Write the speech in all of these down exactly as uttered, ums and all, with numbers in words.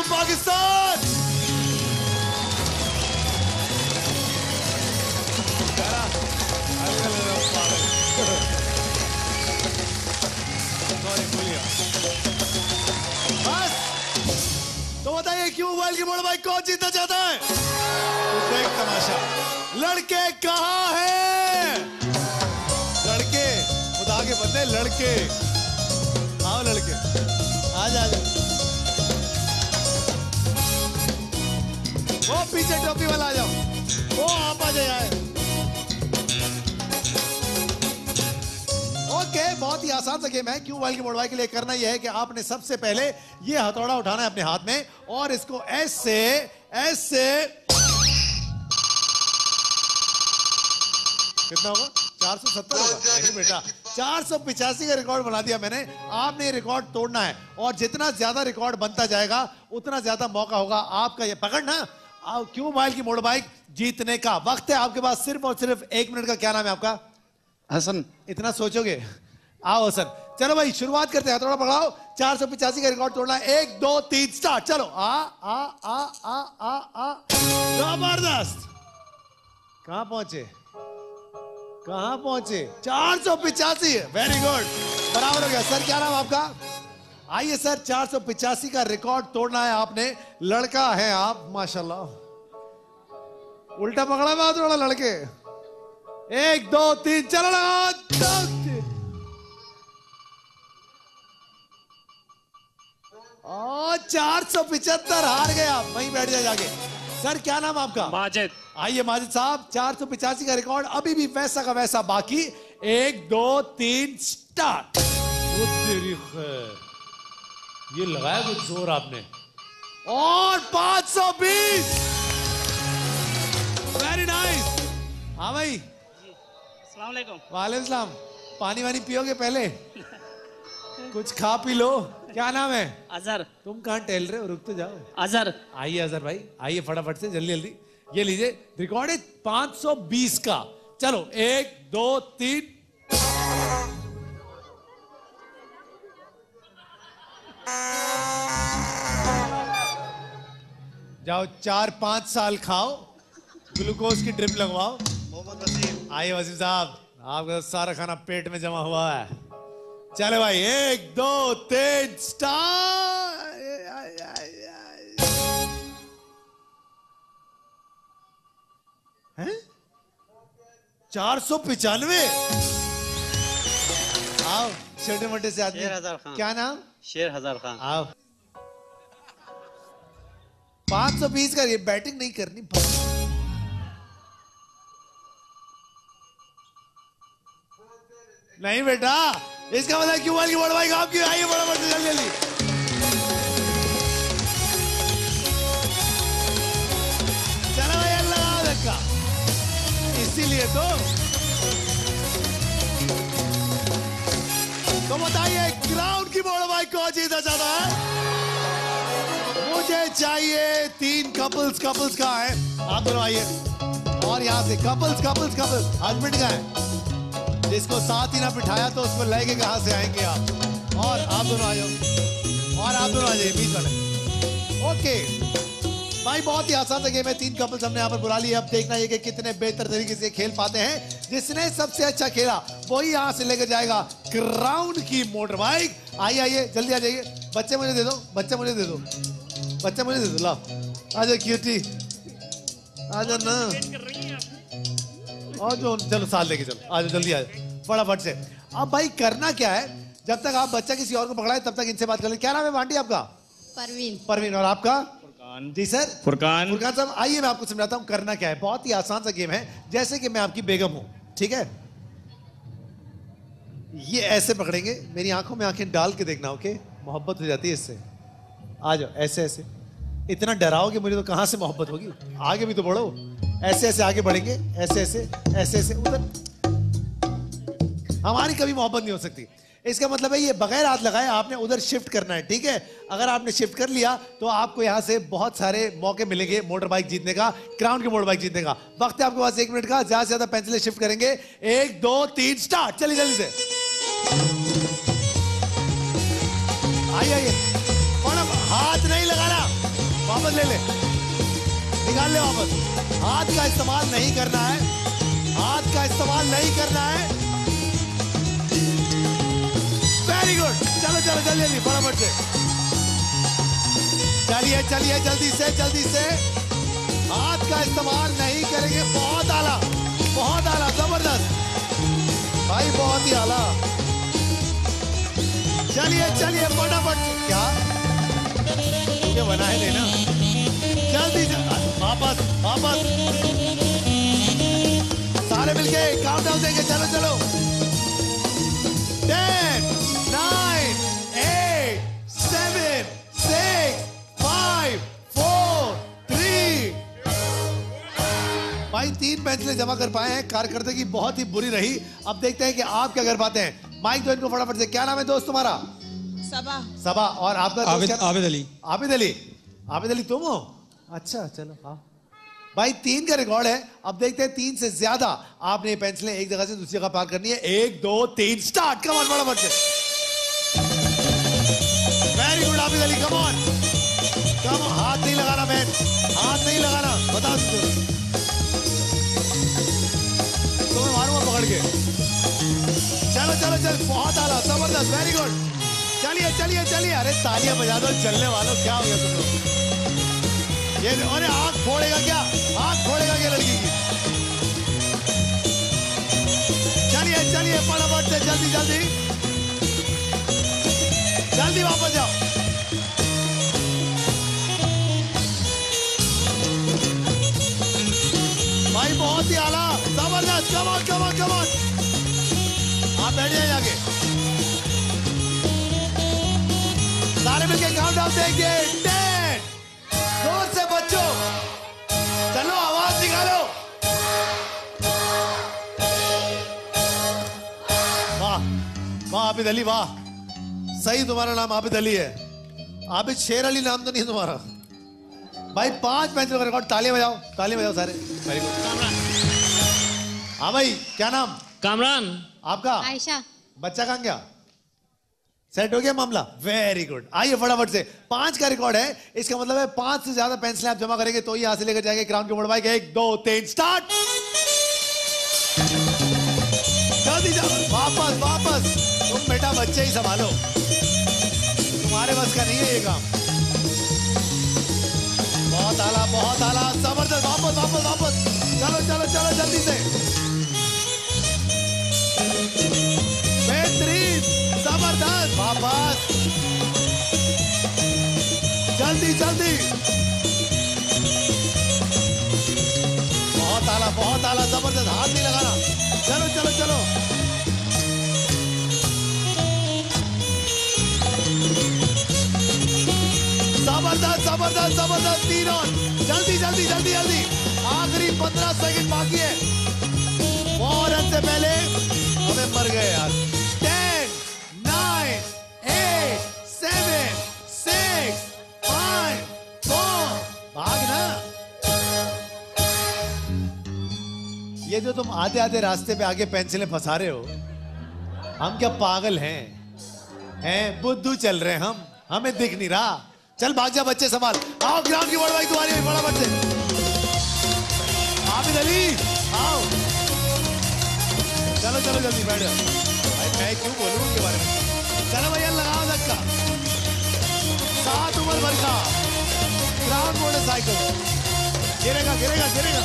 पाकिस्तान। बस तो बताइए क्यों मोबाइल की मोड़ भाई कौन जीतना चाहता है? तो एक तमाशा, लड़के कहाँ हैं? लड़के खुदा के बंदे, लड़के आओ, लड़के आ जा। वो पीछे टोपी वाला आ जाओ, वो आप आ जाए। ओके, बहुत ही आसान सा गेम है। क्यों मोबाइल की मोड़वाई के लिए करना यह है कि आपने सबसे पहले ये हथौड़ा उठाना है अपने हाथ में और इसको ऐसे ऐसे, कितना होगा? चार सौ सत्तर होगा। नहीं बेटा, चार सौ पिचासी का रिकॉर्ड बना दिया मैंने। आपने ये रिकॉर्ड तोड़ना है और जितना ज्यादा रिकॉर्ड बनता जाएगा उतना ज्यादा मौका होगा आपका ये पकड़ना। क्यों मोबाइल की मोड़ बाइक जीतने का वक्त है आपके पास सिर्फ और सिर्फ एक मिनट का। क्या नाम है आपका? हसन। इतना सोचोगे? आओ हसन, चलो भाई शुरुआत करते हैं। थोड़ा पकड़ाओ, चार सौ पिचासी का रिकॉर्ड तोड़ना है। एक दो तीन स्टार्ट। चलो आ आ आ आ आ आ जबरदस्त। कहां पहुंचे? कहां पहुंचे? चार सौ पिचासी। वेरी गुड, बराबर हो गया। सर क्या नाम आपका? आइए सर, चार सौ पिचासी का रिकॉर्ड तोड़ना है आपने। लड़का है आप, माशाल्लाह। उल्टा पकड़ा हुआ थोड़ा लड़के। एक दो तीन चलो लगा। और चार सौ पिछहत्तर हार गए आप। वहीं बैठ जाए जाके। सर क्या नाम आपका? माजिद। आइए माजिद साहब, चार सौ पिचासी का रिकॉर्ड अभी भी वैसा का वैसा बाकी। एक दो तीन स्टार्ट। ये लगाया कुछ जोर आपने। और पांच सौ बीस। Very nice. हाँ भाई, वालेकुम सलाम। पानी वानी पियोगे पहले? कुछ खा पी लो। क्या नाम है? अजहर। तुम कहाँ टहल रहे हो? रुक तो जाओ। अजहर। आइए अजहर भाई, आइए फटाफट से, जल्दी जल्दी। ये लीजिए रिकॉर्ड है पांच सौ बीस का। चलो एक दो तीन। जाओ चार पांच साल खाओ, ग्लूकोज की ड्रिप लगवाओ। आइए वसीम साहब, आपका सारा खाना पेट में जमा हुआ है। चलो भाई, एक दो तीन स्टार्ट। हैं? चार सौ पिचानवे। आओ छोटे मोटे से आदमी। शेर हजार खान। क्या नाम? शेर हजार खान। आओ। पांच सौ बीस का। ये बैटिंग नहीं करनी। नहीं बेटा, इसका मतलब क्यों वाली बड़ा भाई आपकी। आइए बड़ा बड़ा जल्दी जल्दी। चलो भाई, अल्लाह धक्का। इसीलिए तो तो बताइए ग्राउंड की बड़ा भाई कौन जीतना चाहता है? मुझे चाहिए तीन कपल्स। कपल्स कहाँ है? आप दोनों आइए। और यहाँ से कपल्स कपल्स कपल्स। हस्बैंड का है जिसको साथ ही ना बिठाया तो उसको लेके कहां से आएंगे आप? और आप दोनों आ जाओ। और आप दोनों आ जाइए बीच वाले। ओके भाई, बहुत ही आसान सा गेम है। तीन कपल्स हमने यहाँ पर बुला लिए। अब देखना ये कि कितने बेहतर तरीके से खेल पाते हैं। जिसने सबसे अच्छा खेला वही यहाँ से लेकर जाएगा क्राउन की मोटर बाइक। आइए आइए जल्दी आ जाइए। बच्चे मुझे दे दो, बच्चे मुझे दे दो, बच्चे मुझे दे दो। ला आ जाओ क्यूटी, आ जाओ ना। और जो चलो साथ लेके चलो, आ जाओ जल्दी आ जाओ फटाफट से। अब भाई करना क्या है, जब तक आप बच्चा किसी और को पकड़ाए तब तक इनसे बात कर लें। क्या नाम है बांटी आपका? परवीन। परवीन। और आपका? फुरकान। जी सर। फुरकान। फुरकान साहब आइए, मैं आपको समझाता हूँ करना क्या है। बहुत ही आसान सा गेम है। जैसे कि मैं आपकी बेगम हूँ, ठीक है? ये ऐसे पकड़ेंगे, मेरी आंखों में आंखें डाल के देखना। ओके, मोहब्बत हो जाती है इससे। आ जाओ ऐसे ऐसे। इतना डराओगे मुझे तो कहां से मोहब्बत होगी? आगे भी तो बढ़ो। ऐसे ऐसे आगे बढ़ेंगे, ऐसे ऐसे ऐसे ऐसे उधर। हमारी कभी मोहब्बत नहीं हो सकती। इसका मतलब है ये बगैर हाथ लगाए आपने उधर शिफ्ट करना है, ठीक है? अगर आपने शिफ्ट कर लिया तो आपको यहां से बहुत सारे मौके मिलेंगे मोटर बाइक जीतने का, क्राउन की मोटर बाइक जीतने का। वक्त है आपके पास एक मिनट का। ज्यादा से ज्यादा पेंसिलें शिफ्ट करेंगे। एक दो तीन स्टार्ट। चलिए जल्दी से आइए आइए। हाथ नहीं लगाना। ले ले, निकाल ले वापस। हाथ का इस्तेमाल नहीं करना है, हाथ का इस्तेमाल नहीं करना है। वेरी गुड, चलो चलो जल्दी जल्दी फटाफट से चलिए चलिए, जल्दी से जल्दी से। हाथ का इस्तेमाल नहीं करेंगे। बहुत आला, बहुत आला, जबरदस्त भाई, बहुत ही आला। चलिए चलिए फटाफट। क्या मुझे बना है लेना, जल्दी वापस वापस। सारे मिलके काउंट डाउन देंगे। चलो चलो, ten nine eight seven six five four three. भाई तीन पेंसिलें जमा कर पाए हैं, कारकर्दगी बहुत ही बुरी रही। अब देखते हैं कि आप क्या कर पाते हैं। माइक दो इनको फटाफट से। क्या नाम है दोस्त तुम्हारा? सबा। सबा। और आपका आबिद आबिद अली। आबिद अली। आबिद अली तुम हो? अच्छा चलो हाँ भाई, तीन का रिकॉर्ड है। अब देखते हैं तीन से ज्यादा आपने पेंसिलें एक जगह से दूसरी जगह पार करनी है। एक दो तीन स्टार्ट। कम ऑन फटाफट से। Very good Abid Ali, come on come. हाथ नहीं लगाना मैन, हाथ नहीं लगाना, बता दो तुम्हें मारूंगा पकड़ के। चलो चलो चल, बहुत आला, जबरदस्त, वेरी गुड। चलिए चलिए चलिए। अरे तालियां बजा दो चलने वालों, क्या हो गया तुम लोग? ये अरे आंख फोड़ेगा क्या, आंख फोड़ेगा क्या लड़की की? चलिए चलिए फटाफट से, जल्दी जल्दी जल्दी वापस जाओ। भाई बहुत ही आला, जबरदस्त, come on come on come on. आप बैठ जाइए आगे। सारे मिलके काउंट डाउन देंगे। टेन, जोर से बच्चों, चलो आवाज निकालो। वाह वाह आबिद अली, वाह सही, तुम्हारा नाम आबिद अली है। आबिद शेर अली नाम तो नहीं है तुम्हारा। भाई पांच पेंसिल का रिकॉर्ड। तालियां बजाओ, तालियां बजाओ सारे। Very good. हाँ भाई, क्या नाम? कामरान। आपका? आयशा। बच्चा कहाँ गया? सेट हो गया मामला? Very good. आइए फटाफट से, पांच का रिकॉर्ड है, इसका मतलब है पांच से ज्यादा पेंसिलें आप जमा करेंगे तो ही यहां से लेकर जाएंगे क्राउन के मोड़ बाइक। एक दो तीन स्टार्ट। जल्दी जाओ, वापस वापस। तुम बेटा बच्चे ही संभालो, तुम्हारे बस का नहीं है ये काम। बहुत आला, बहुत आला, जबरदस्त। वापस वापस वापस। चलो चलो चलो जल्दी से, बेहतरीन, जबरदस्त। वापस, जल्दी जल्दी। बहुत आला, बहुत आला, जबरदस्त। हाथ नहीं लगाना। चलो चलो चलो। जबरदस्त जबरदस्त जबरदस्त। तीन ऑन। जल्दी जल्दी जल्दी जल्दी। आखिरी पंद्रह सेकंड बाकी है। फौरन से पहले हमें मर गए यार। Ten nine eight seven six five four. भागना। ये जो तुम आते आते रास्ते पे आगे पेंसिलें फंसा रहे हो, हम क्या पागल हैं? हैं बुद्धू चल रहे हैं हम, हमें दिख नहीं रहा। चल भाग जा बच्चे, संभाल। आओ ग्राउंड की बड़ भाई तुम्हारी फटाफट से। आबिद अली आओ, चलो चलो जल्दी बैठ जाओ। भाई मैं क्यों बोलूं उनके बारे में? चलो भैया लगाओ धक्का। सात उम्र भर का ग्राउंड मोटरसाइकिल गिरेगा गिरेगा गिरेगा।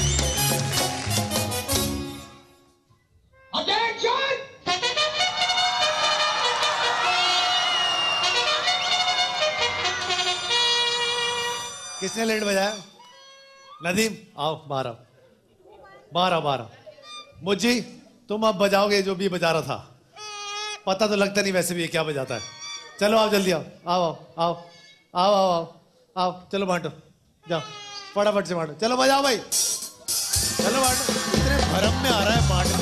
किसने लेट बजाया? नदीम आओ बाहर आओ, बाहर आओ बाहर आओ। मुझी तुम अब बजाओगे जो भी बजा रहा था। पता तो लगता नहीं वैसे भी ये क्या बजाता है। चलो आओ जल्दी आओ आओ आओ आओ आओ आओ आओ आओ। चलो बांटो, जाओ फटाफट से बांटो। चलो बजाओ भाई, चलो बांटो। इतने भरम में आ रहा है बांटने,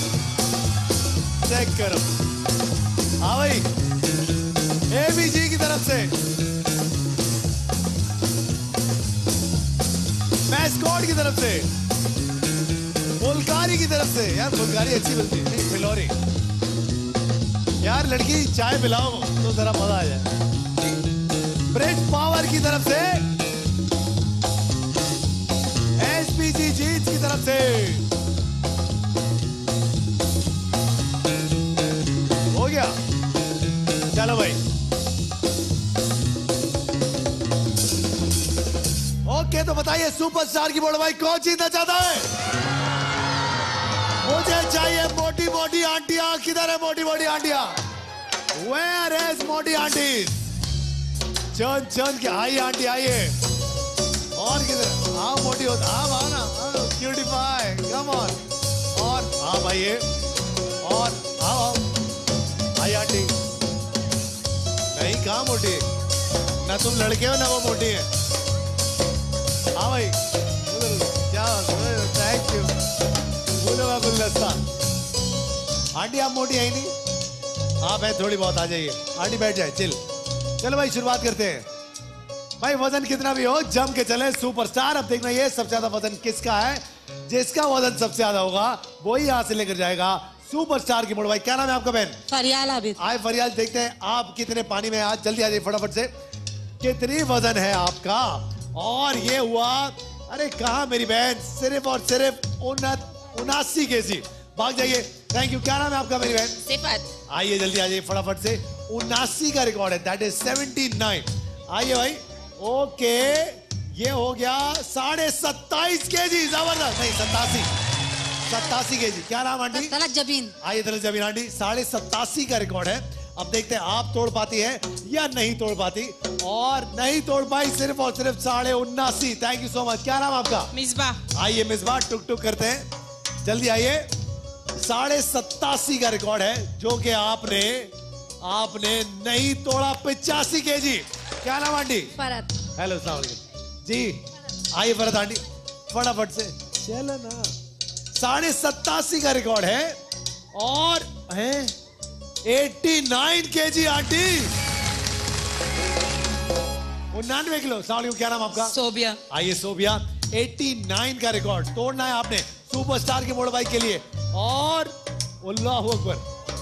चेक करो। हाँ भाई, ए बी जी की तरफ से, मैस्कॉट की तरफ से, फुलकारी की तरफ से। यार फुलकारी अच्छी बनती है, नहीं फिलौरी। यार लड़की चाय पिलाओ तो जरा मजा आ जाए। ब्रिज पावर की तरफ से तरफ से। हो गया, चलो भाई। ओके, तो बताइए सुपरस्टार की बोर्ड भाई कौन जीतना चाहता है? मुझे चाहिए मोटी मोटी आंटियां। किधर है मोटी मोटी आंटियां? Where is मोटी आंटी? चंद चंद के आइए आंटी आइए। और किधर? आओ मोटी हो, आओ आओ ना, क्यूटीफाई, कम ऑन। और आप आइए, और आओ आओ, आइए आंटी। नहीं, कहाँ मोटी? ना तुम लड़के हो ना वो मोटी है। हाँ भाई, क्या? Thank you. बोलो गुलदस्ता। आंटी आप मोटी है ही नहीं? आप है थोड़ी बहुत, आ जाइए आंटी, बैठ जाए, चिल। चलो भाई शुरुआत करते हैं। भाई वजन कितना भी हो जम के चले सुपरस्टार। अब देखना ये सबसे ज्यादा वजन किसका है। जिसका वजन सबसे ज्यादा होगा वही यहाँ से लेकर जाएगा सुपरस्टार की मोड़। भाई क्या नाम है आपका बहन? फरियाल आबिद। आए फरियाल, देखते हैं आप कितने पानी में। आज जल्दी आ जाइए फटाफट से। कितनी वजन है आपका? और ये हुआ, अरे कहा मेरी बहन, सिर्फ और सिर्फ उनासी के जी। भाग जाइए। Thank you. क्या नाम है आपका मेरी बहन? सिफत। आइए जल्दी आ जाइए फटाफट से। उनासी का रिकॉर्ड है, दैट इज सेवेंटी नाइन। आइए भाई। ओके, ये हो गया साढ़े सत्ताईस के जी। जबरदस्त। नहीं, सत्तासी सत्तासी के जी। क्या नाम आंटी? तलत जबीन। आइए तलत जबीन आंटी। साढ़े सत्तासी का रिकॉर्ड है। अब देखते हैं आप तोड़ पाती है या नहीं तोड़ पाती। और नहीं तोड़ पाई, सिर्फ और सिर्फ साढ़े उन्नासी। Thank you so much. क्या नाम आपका? मिसबाह। आइए मिसबाह, टुक टुक करते हैं, जल्दी आइए। साढ़े सत्तासी का रिकॉर्ड है जो कि आपने आपने नहीं तोड़ा। पिचासी के जी। क्या नाम आंटी? फरत। हेलो अस्सलाम वालेकुम जी। आइए फरत आंटी फटाफट से, चलो ना। साढ़े सत्तासी का रिकॉर्ड है और है नवासी के जी आंटी। उन्नानवे किलो। सालियों, क्या नाम आपका? सोबिया। आइए सोबिया, नवासी का रिकॉर्ड तोड़ना है आपने सुपरस्टार के मोड़ भाई के लिए। और अल्लाहू अकबर,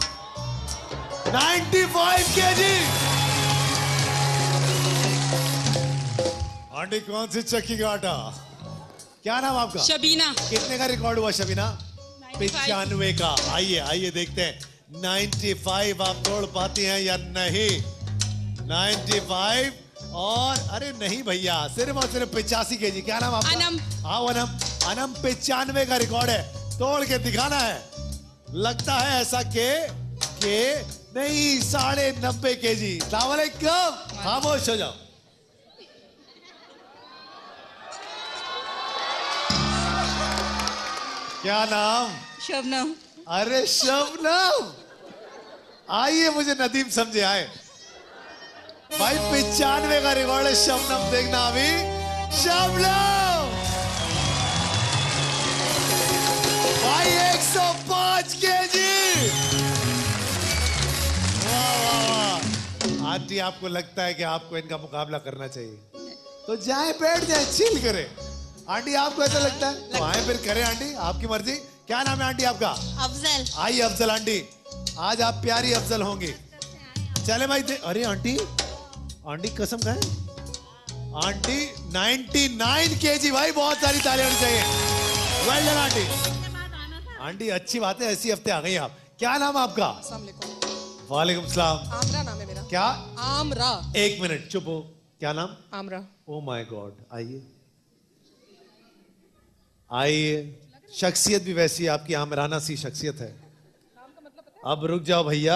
पचानवे केजी। आंटी कौन सी चक्की का आटा? क्या नाम आपका? शबीना। कितने का रिकॉर्ड हुआ शबीना? पचानवे का। आइए आइए देखते हैं पचानवे आप तोड़ पाती हैं या नहीं। पचानवे और अरे नहीं भैया, सिर्फ और सिर्फ पिचासी के जी। क्या नाम आपका? अनम। हाँ अनम। अनम पचानवे का रिकॉर्ड है, तोड़ के दिखाना है। लगता है ऐसा के के नहीं, साढ़े नब्बे के जी। सलामुअलैकुम। खामोश हो जाओ। क्या नाम? शबनम। अरे शबनम, आइए, मुझे नदीम समझे आए भाई। पचानवे का रिकॉर्ड है शबनम, देखना अभी। शबनम भाई एक सौ पाँच के जी। वाह वाह वाह। आंटी आपको लगता है कि आपको इनका मुकाबला करना चाहिए तो जाए बैठ जाए, चिल करें। आंटी आपको ऐसा लगता है तो आए फिर करें आंटी, आपकी मर्जी। क्या नाम है आंटी आपका? अफजल। आइए अफजल आंटी, आज आप प्यारी अफजल होंगी। चले भाई। अरे आंटी, आंटी कसम का है आंटी निन्यानवे केजी। भाई बहुत सारी तालियां होनी चाहिए। Well done aunty. आंटी अच्छी बात है, ऐसी हफ्ते आ गई आप। क्या नाम आपका? वालेकुम सलाम। आमरा नाम है मेरा। क्या? आमरा। एक मिनट चुप हो। क्या नाम? आमरा। Oh my god. आइए आइए, शख्सियत भी वैसी है आपकी, आमराना सी शख्सियत है। अब रुक जाओ भैया।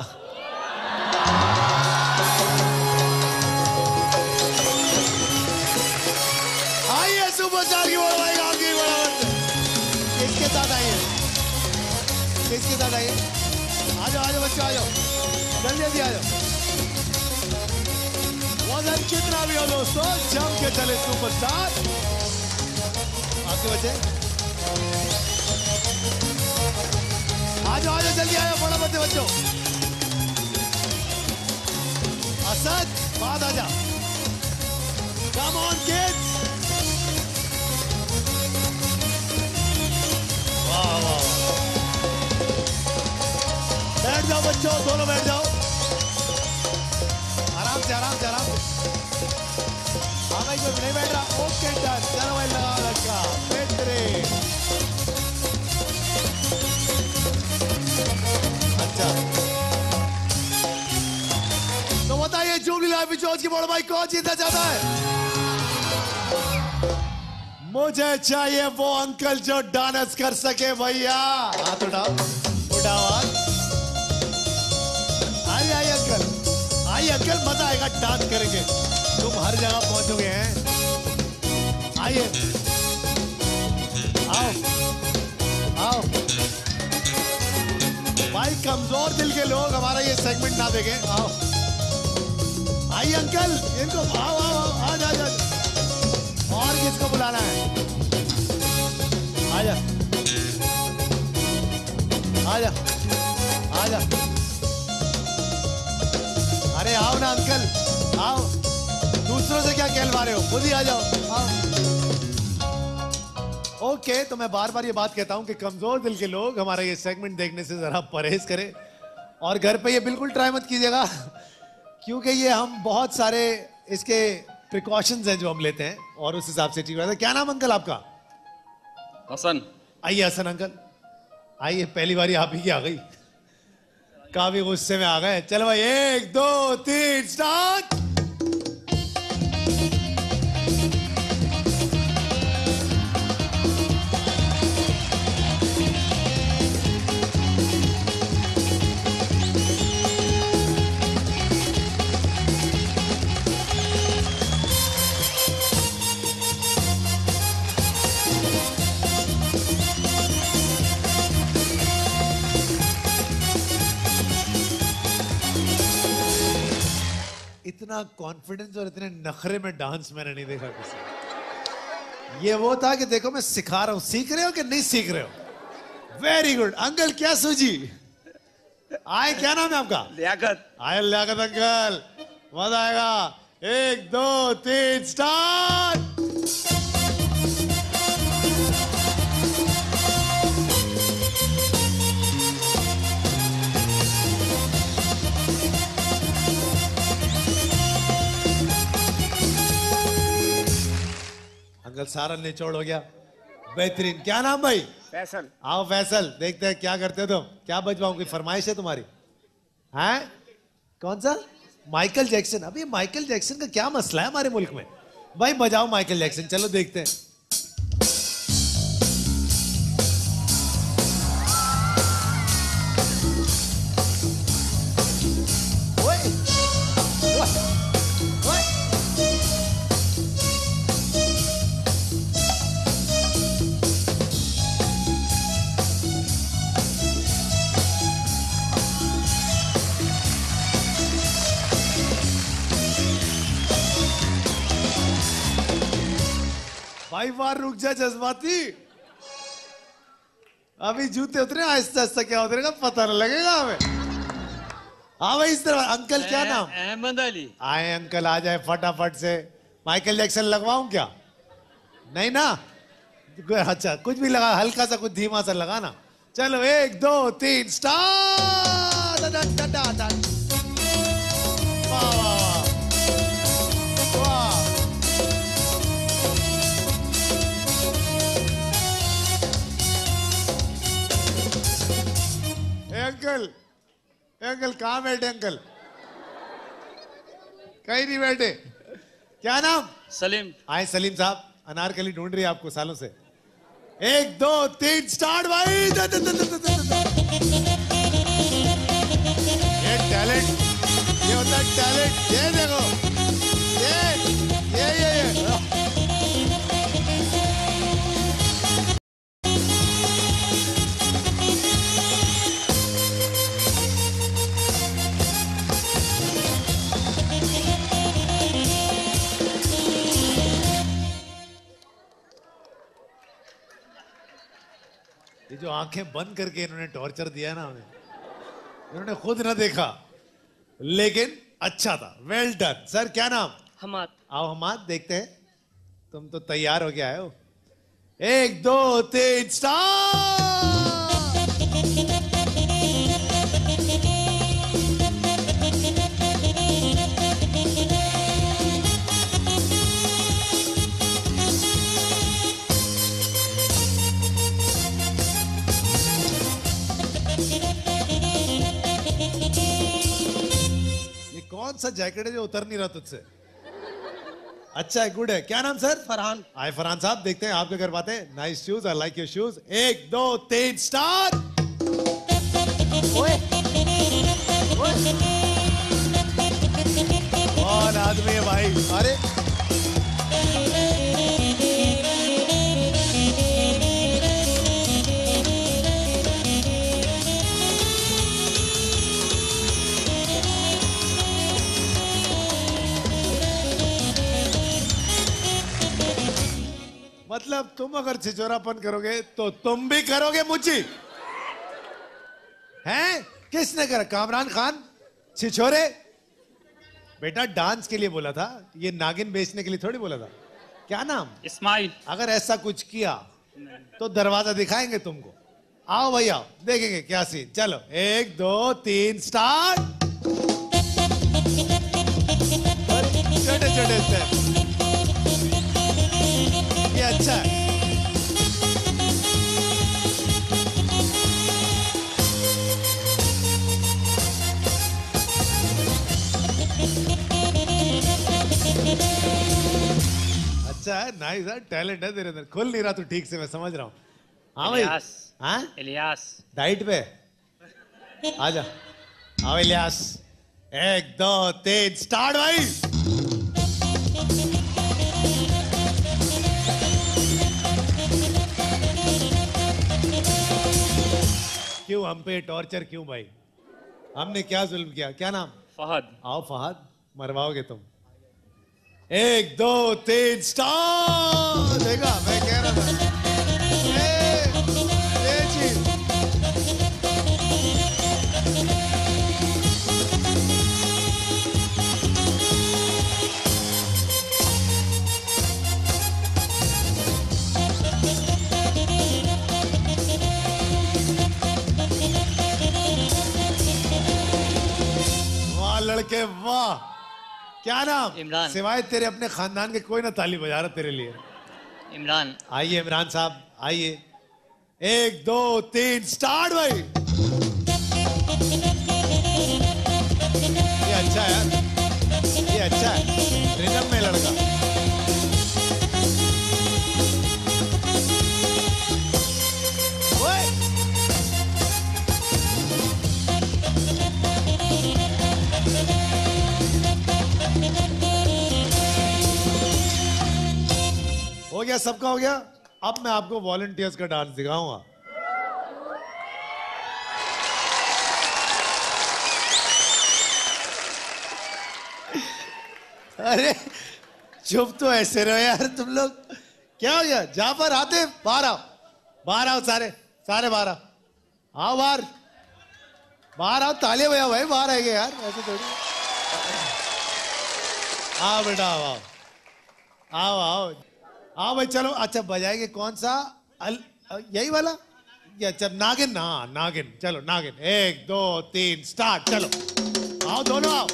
आइए सुपरस्टार की बोल भाई, आपकी बराबर। किसके साथ आइए? किसके साथ आइए? आ जाओ आ जाओ बच्चों, आ जाओ जल्दी जल्दी आ जाओ। वजन कितना भी हो दोस्तों, जम के चले सुपरस्टार। आपके बच्चे आ जाओ आ जाओ जल्दी आ जाओ फटाफट से बच्चों। असद बाद आ जा। Come on kids. वाह वाह। बैठ जाओ बच्चों, दोनों बैठ जाओ। आराम से आराम से आराम से। हाँ भाई कोई नहीं बैठ रहा? Okay done. चलो भाई लगा लगा। जुबली लाइफ इंश्योरेंस की बड़ा भाई कौन जीतना चाहता है? मुझे चाहिए वो अंकल जो डांस कर सके भैया। हाथ उठाओ, उठाओ हाथ। आइए आइए अंकल, आइए अंकल, मजा आएगा, डांस करेंगे। तुम हर जगह पहुंचोगे हैं। आइए, आओ आओ भाई, कमजोर दिल के लोग हमारा ये सेगमेंट ना देखें। आओ आइए अंकल, इनको आओ आओ आओ, आ जा जा। और किसको बुलाना है? आजा आजा आजा। अरे आओ ना अंकल, आओ। दूसरों से क्या कहलवा रहे हो, खुद ही आ जाओ। आओ। ओके, तो मैं बार बार ये बात कहता हूं कि कमजोर दिल के लोग हमारा ये सेगमेंट देखने से जरा परहेज करें और घर पे ये बिल्कुल ट्राई मत कीजिएगा, क्योंकि ये हम बहुत सारे इसके प्रिकॉशंस हैं जो हम लेते हैं और उस हिसाब से ठीक रहता है। क्या नाम अंकल आपका? हसन। आइए हसन अंकल, आइए। पहली बारी आप ही की आ गई, काफी गुस्से में आ गए। चलो भाई, एक दो तीन स्टार्ट। इतना कॉन्फिडेंस और इतने नखरे में डांस मैंने नहीं देखा किसी। ये वो था कि देखो मैं सिखा रहा हूं, सीख रहे हो कि नहीं सीख रहे हो? Very good uncle. क्या सूझी? आए, क्या नाम है आपका? लियाकत। आए लियाकत अंकल, मजा आएगा। एक दो तीन स्टार्ट। अंकल सारा निचोड़ हो गया, बेहतरीन। क्या नाम भाई? फैसल। आओ फैसल, देखते हैं क्या करते हो तुम। क्या बजवाऊं, कोई फरमाइश है तुम्हारी? हैं? कौन सा? Michael Jackson. अभी माइकल जैक्सन का क्या मसला है हमारे मुल्क में? भाई बजाओ माइकल जैक्सन, चलो देखते हैं। भाई बार रुक जा जज्बाती, अभी जूते उतरे, आहिस्ता आहिस्ता क्या उतरेगा पता न लगेगा हमें। हाँ भाई इस तरह। अंकल क्या नाम? अहमद अली। आए अंकल, आ जाए फटाफट से। माइकल जैक्सन लगवाऊं क्या? नहीं ना? अच्छा कुछ भी लगा, हल्का सा कुछ धीमा सा लगाना। चलो एक दो तीन स्टार्ट। वाह वाह वाह। अंकल, अंकल कहाँ बैठे अंकल? कहीं नहीं बैठे। क्या नाम? सलीम। आए सलीम साहब, अनारकली ढूंढ रही है आपको सालों से। एक दो तीन स्टार्ट भाई। The, the, the, the, the, the, the. ये टैलेंट, ये होता है टैलेंट। ये देखो, ये ये ये, ये। ये जो आंखें बंद करके इन्होंने टॉर्चर दिया ना हमें, इन्होंने खुद ना देखा, लेकिन अच्छा था। Well done sir. क्या नाम? हमाद। आओ हमाद, देखते हैं। तुम तो तैयार हो गया हो। एक दो तीन स्टार्ट। कौन सा जैकेट है जो उतर नहीं रहा तुझसे? अच्छा है, गुड है। क्या नाम सर? फरहान। आए फरहान साहब, देखते हैं आप क्या कर पाते हैं। Nice shoes, I like your shoes. एक दो तीन स्टार्ट। ओए ओए कौन आदमी है भाई? अरे मतलब तुम अगर छिछोरापन करोगे तो तुम भी करोगे मुझी? हैं? किसने करा? कामरान खान छिछोरे? बेटा डांस के लिए बोला था, ये नागिन बेचने के लिए थोड़ी बोला था। क्या नाम? इस्माइल। अगर ऐसा कुछ किया तो दरवाजा दिखाएंगे तुमको। आओ भैया, देखेंगे क्या सीन। चलो एक दो तीन स्टार्ट। छोटे छोटे स्टेप, ये अच्छा है। अच्छा है, नाइस है, टैलेंट है तेरे अंदर। खुल नहीं रहा तू ठीक से, मैं समझ रहा हूँ। हाँ भाई। इलियास। हाँ इलियास। डाइट पे आजा। आओ इलियास, एक दो तीन स्टार्ट भाई। क्यों हम पे टॉर्चर क्यों भाई? हमने क्या जुल्म किया? क्या नाम? फहद। आओ फहद, मरवाओगे तुम। एक दो तीन स्टार्ट। देखा, मैं कह रहा था। ए, ए चीज। वाह लड़के वाह। क्या नाम? इमरान। सिवाय तेरे अपने खानदान के कोई ना ताली बजा रहा तेरे लिए। इमरान। आइए इमरान साहब, आइए। एक दो तीन स्टार्ट भाई। ये अच्छा है यार, ये अच्छा है, रिदम में लड़का। ओए हो गया, सबका हो गया। अब मैं आपको वॉलंटियर्स का डांस दिखाऊंगा। अरे चुप तो ऐसे रहो यार तुम लोग। क्या हो गया? जाफर आते बाहर आओ, बाहर आओ सारे, सारे बाहर आओ। आओ बाहर, बाहर आओ, ताले बजाओ भाई, बाहर आएंगे यार, ऐसे थोड़ी। आओ बेटा, आओ आओ आओ आओ भाई, चलो। अच्छा बजाएंगे कौन सा? अल, यही वाला? ये अच्छा नागिन। हाँ नागिन, चलो नागिन। एक दो तीन स्टार्ट। चलो आओ दोनों आओ।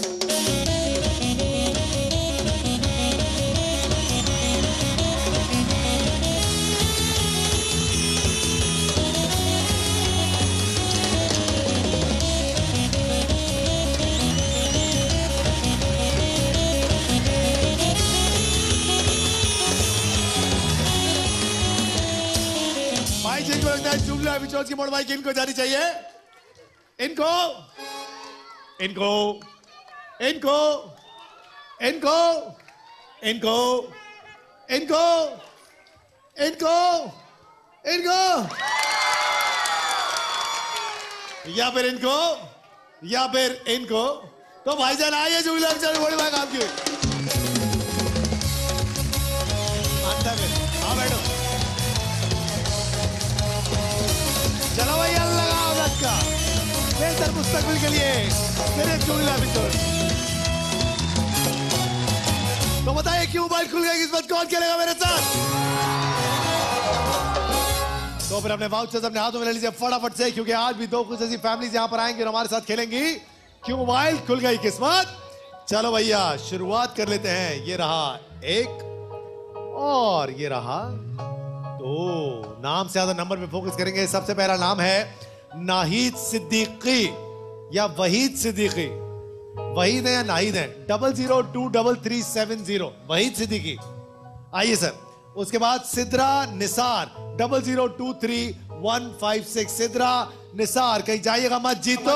जिनको लगता है जुमला विचोज की मोड़ भाई किनको जानी चाहिए? इनको इनको इनको इनको इनको इनको इनको इनको या फिर इनको या फिर इनको। तो भाईजान आइए जुमला विचोज मोड़ भाई काम की। हाँ बैठो, चलो भाई, अल्लाह का औरत का बेहतर मुस्तकबिल के लिए मेरे जुमला विचोज। तो बताइए क्यों मोबाइल खुल गया, किस्मत कौन खेलेगा मेरे साथ? तो फिर अपने वाउचर्स अपने हाथों में ले लीजिए फटाफट से, क्योंकि आज भी दो कुछ ऐसी फैमिलीज यहाँ पर आएंगी और हमारे साथ खेलेंगी क्यों मोबाइल खुल गई किस्मत। चलो भैया शुरुआत कर लेते हैं। ये रहा एक और ये रहा दो। नाम से ज्यादा नंबर पे फोकस करेंगे। सबसे पहला नाम है नाहिद सिद्दीकी या वहीद सिद्दीकी। वहीद है या नाहिद है? Double zero two double three seven zero Waheed Siddiqui. आइए सर। उसके बाद Sidra Nisar double zero two three one five six. Sidra Nisar कहीं जाइएगा मत, जीतो।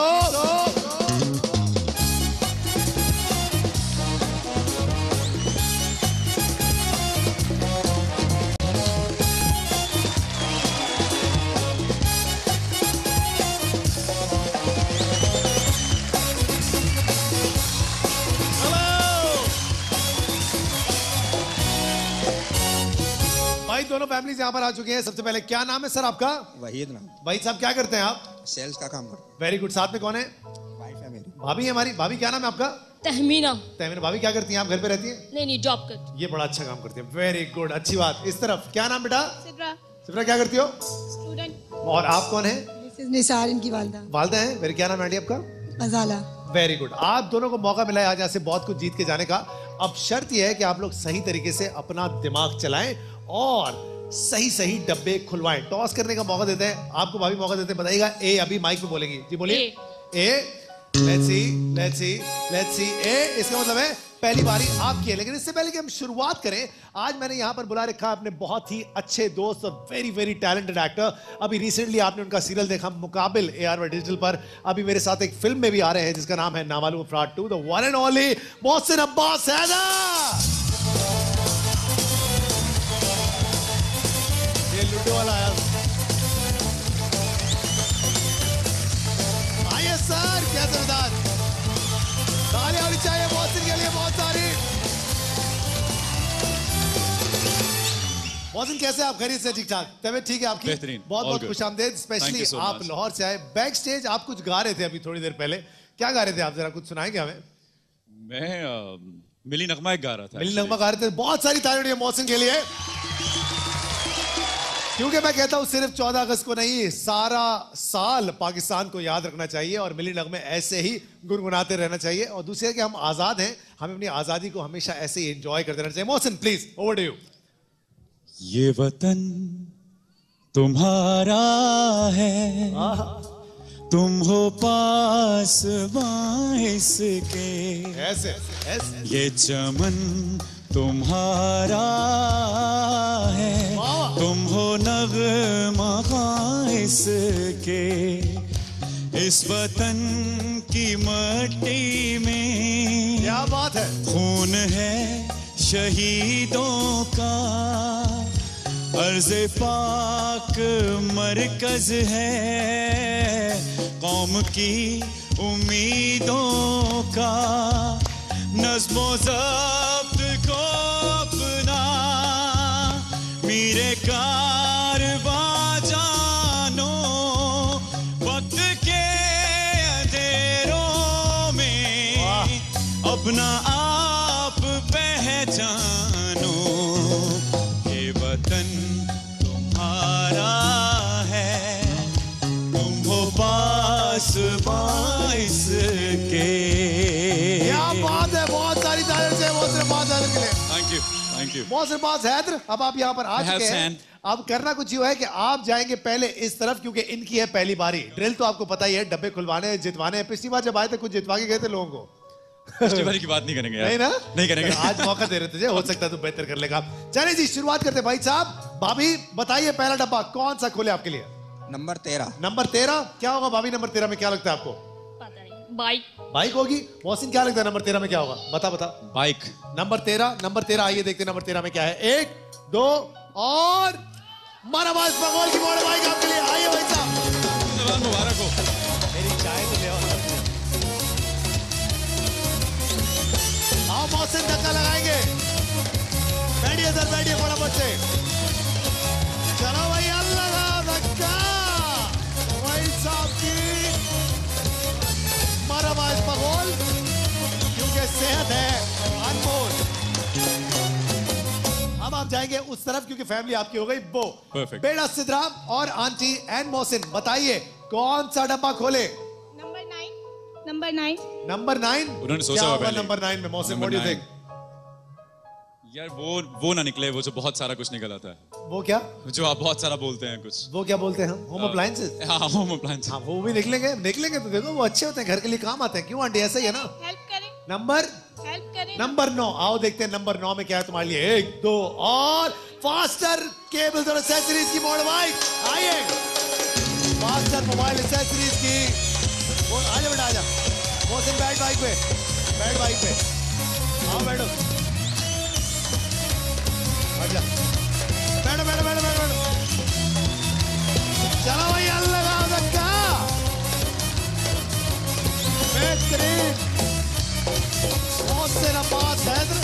दोनों फैमिलीज यहाँ पर आ चुके हैं। सबसे पहले क्या नाम है सर आपका? वहीद नाम। वहीद साहब क्या करते हैं आप? सेल्स का काम करते हैं। Very good. साथ में कौन है? वाइफ है मेरी। भाभी है हमारी। भाभी क्या नाम है आपका? तहमीना। तहमीना। भाभी क्या करती हैं? आप घर पे रहती हैं? नहीं नहीं, जॉब करती हूँ। ये बड़ा अच्छा काम करती है। वेरी गुड, अच्छी बात। इस तरफ क्या नाम बेटा? सिद्रा। सिद्रा क्या करती हो? स्टूडेंट। और आप कौन है? मिसेस निसार इनकी वालदा। वालदा है। मेरे क्या नाम है आंटी आपका? अजाला। Very good. आप दोनों को मौका मिला है आज यहाँ से बहुत कुछ जीत के जाने का। अब शर्त यह है कि आप लोग सही तरीके से अपना दिमाग चलाएं और सही सही डब्बे खुलवाएं। टॉस करने का मौका देते हैं आपको। भाभी मौका देते हैं, बताइएगा। ए अभी माइक में बोलेंगी। जी बोलिए। ए। Let's see let's see let's see. ए इसका मतलब है पहली बारी आपकी है। लेकिन इससे पहले कि हम शुरुआत करें, आज मैंने यहां पर बुला रखा अपने बहुत ही अच्छे दोस्त और वेरी वेरी टैलेंटेड एक्टर। अभी रिसेंटली आपने उनका सीरियल देखा Muqabil A R Y digital पर। अभी मेरे साथ एक फिल्म में भी आ रहे हैं जिसका नाम है Namaloom Afraad two. The one and only Mohsin Abbas Haider. ये लूडो वाला आया। आइए सर, क्या जबरदस्त तालियां होनी चाहिए मोहसिन के लिए बहुत सारी। मोहसिन कैसे आप? खैरियत से? ठीक ठाक? तबीयत ठीक है आपकी? बेहतरीन। बहुत बहुत खुशामदीद। स्पेशली so आप लाहौर से आए। बैक स्टेज आप कुछ गा रहे थे अभी थोड़ी देर पहले। क्या गा रहे थे आप? जरा कुछ सुनाएंगे हमें? मैं आ, मिली नगमा एक गा रहा था। मिली नगमा गा रहे थे। बहुत सारी तालियां मोहसिन के लिए, क्योंकि मैं कहता हूं सिर्फ चौदह अगस्त को नहीं, सारा साल पाकिस्तान को याद रखना चाहिए और मिली नगमे ऐसे ही गुनगुनाते रहना चाहिए। और दूसरे कि हम आजाद हैं, हमें अपनी आजादी को हमेशा ऐसे ही एंजॉय करते रहना चाहिए। Mohsin please, over to you. ये वतन तुम्हारा है, तुम हो पास इसके, ऐसे ऐसे। ये चमन तुम्हारा है, तुम हो नग़मा इसके। इस वतन की मट्टी में क्या बात है, खून है शहीदों का, अर्ज़े पाक मरकज है कौम की उम्मीदों का। नज़्मो ज़ब्त को अपना मीरे कारवां जानो, वक्त के अंधेरों में अपना आप पहचानो। ये वतन तुम्हारा है, तुम हो पास बाइस के। क्या बात है, बहुत सारी तारीफ से मोहसिन अब्बास हैदर के लिए। Thank you thank you. Mohsin Abbas Haider, अब आप यहाँ पर आ चुके हैं। अब करना कुछ यूं है कि आप जाएंगे पहले इस तरफ, क्योंकि इनकी है पहली बारी। ड्रिल तो आपको पता ही है, डब्बे खुलवाने जितवाने। पिछली बार जब आए थे कुछ जितवा के गए थे लोगों को। पिछली बारी की बात नहीं करेंगे यार। नहीं ना, नहीं करेंगे। आज मौका दे रहे तुझे, हो सकता है तू बेहतर कर लेगा। चलिए जी शुरुआत करते भाई साहब। भाभी बताइए पहला डब्बा कौन सा खोले आपके लिए? नंबर तेरह। नंबर तेरह क्या होगा भाभी? नंबर तेरह में क्या लगता है आपको? पता नहीं। बाइक। बाइक होगी। मोहसिन क्या लगता है नंबर तेरह में क्या होगा? बता बता। बाइक। नंबर तेरह, नंबर तेरह आइए देखते हैं नंबर तेरह में क्या है। एक दो और माराबाज बगौल की मोड़ बाइक आपके लिए। आइए भाई साहब, मुबारक हो। मेरी चाय तो ले आओ। आओ मोहसिन धक्का लगाएंगे। बैठिए सर, बैठिए फटाफट से। चलो भाई, अल्लाह का धक्का भाई साहब की माराबाज बगौल, क्योंकि सेहत है अनमोल। अब आप जाएंगे उस तरफ क्योंकि फैमिली आपकी हो गई वो। Perfect. बेटा सिद्रा और आंटी एंड मोहसिन बताइए कौन सा डब्बा खोले? Number nine. Number nine. Number nine. उन्होंने सोचा क्या हुआ होगा पहले। नंबर नाइन में? Mohsin what do you think? यार वो वो ना निकले, वो जो बहुत सारा कुछ निकल आता है। वो क्या? जो आप बहुत सारा बोलते हैं कुछ। वो क्या बोलते हैं हम? Home appliances. हाँ होम अप्लायंस। हाँ वो भी निकलेंगे, निकलेंगे तो देखो वो अच्छे होते हैं, घर के लिए काम आते हैं। क्यों आंटी? ऐसा ही है ना। हेल्प करें। नंबर हेल्प करें नंबर नौ। आओ देखते हैं नंबर नौ में क्या है तुम्हारे लिए। एक दो और फास्टर केबल्स और एक्सेसरीज की मोबाइल बाइक। आइए फास्टर मोबाइल एक्सेसरीज की। वो आजा बेटा आजा। मोहसिन बैठ बाइक पे, बैठ बाइक पे। आओ बैठो, बैठो बैठो बैठो बैठो बैठो। चलो भाई अल्लाह का धक्का। बेहतरीन मोहसिन अब्बास हैदर।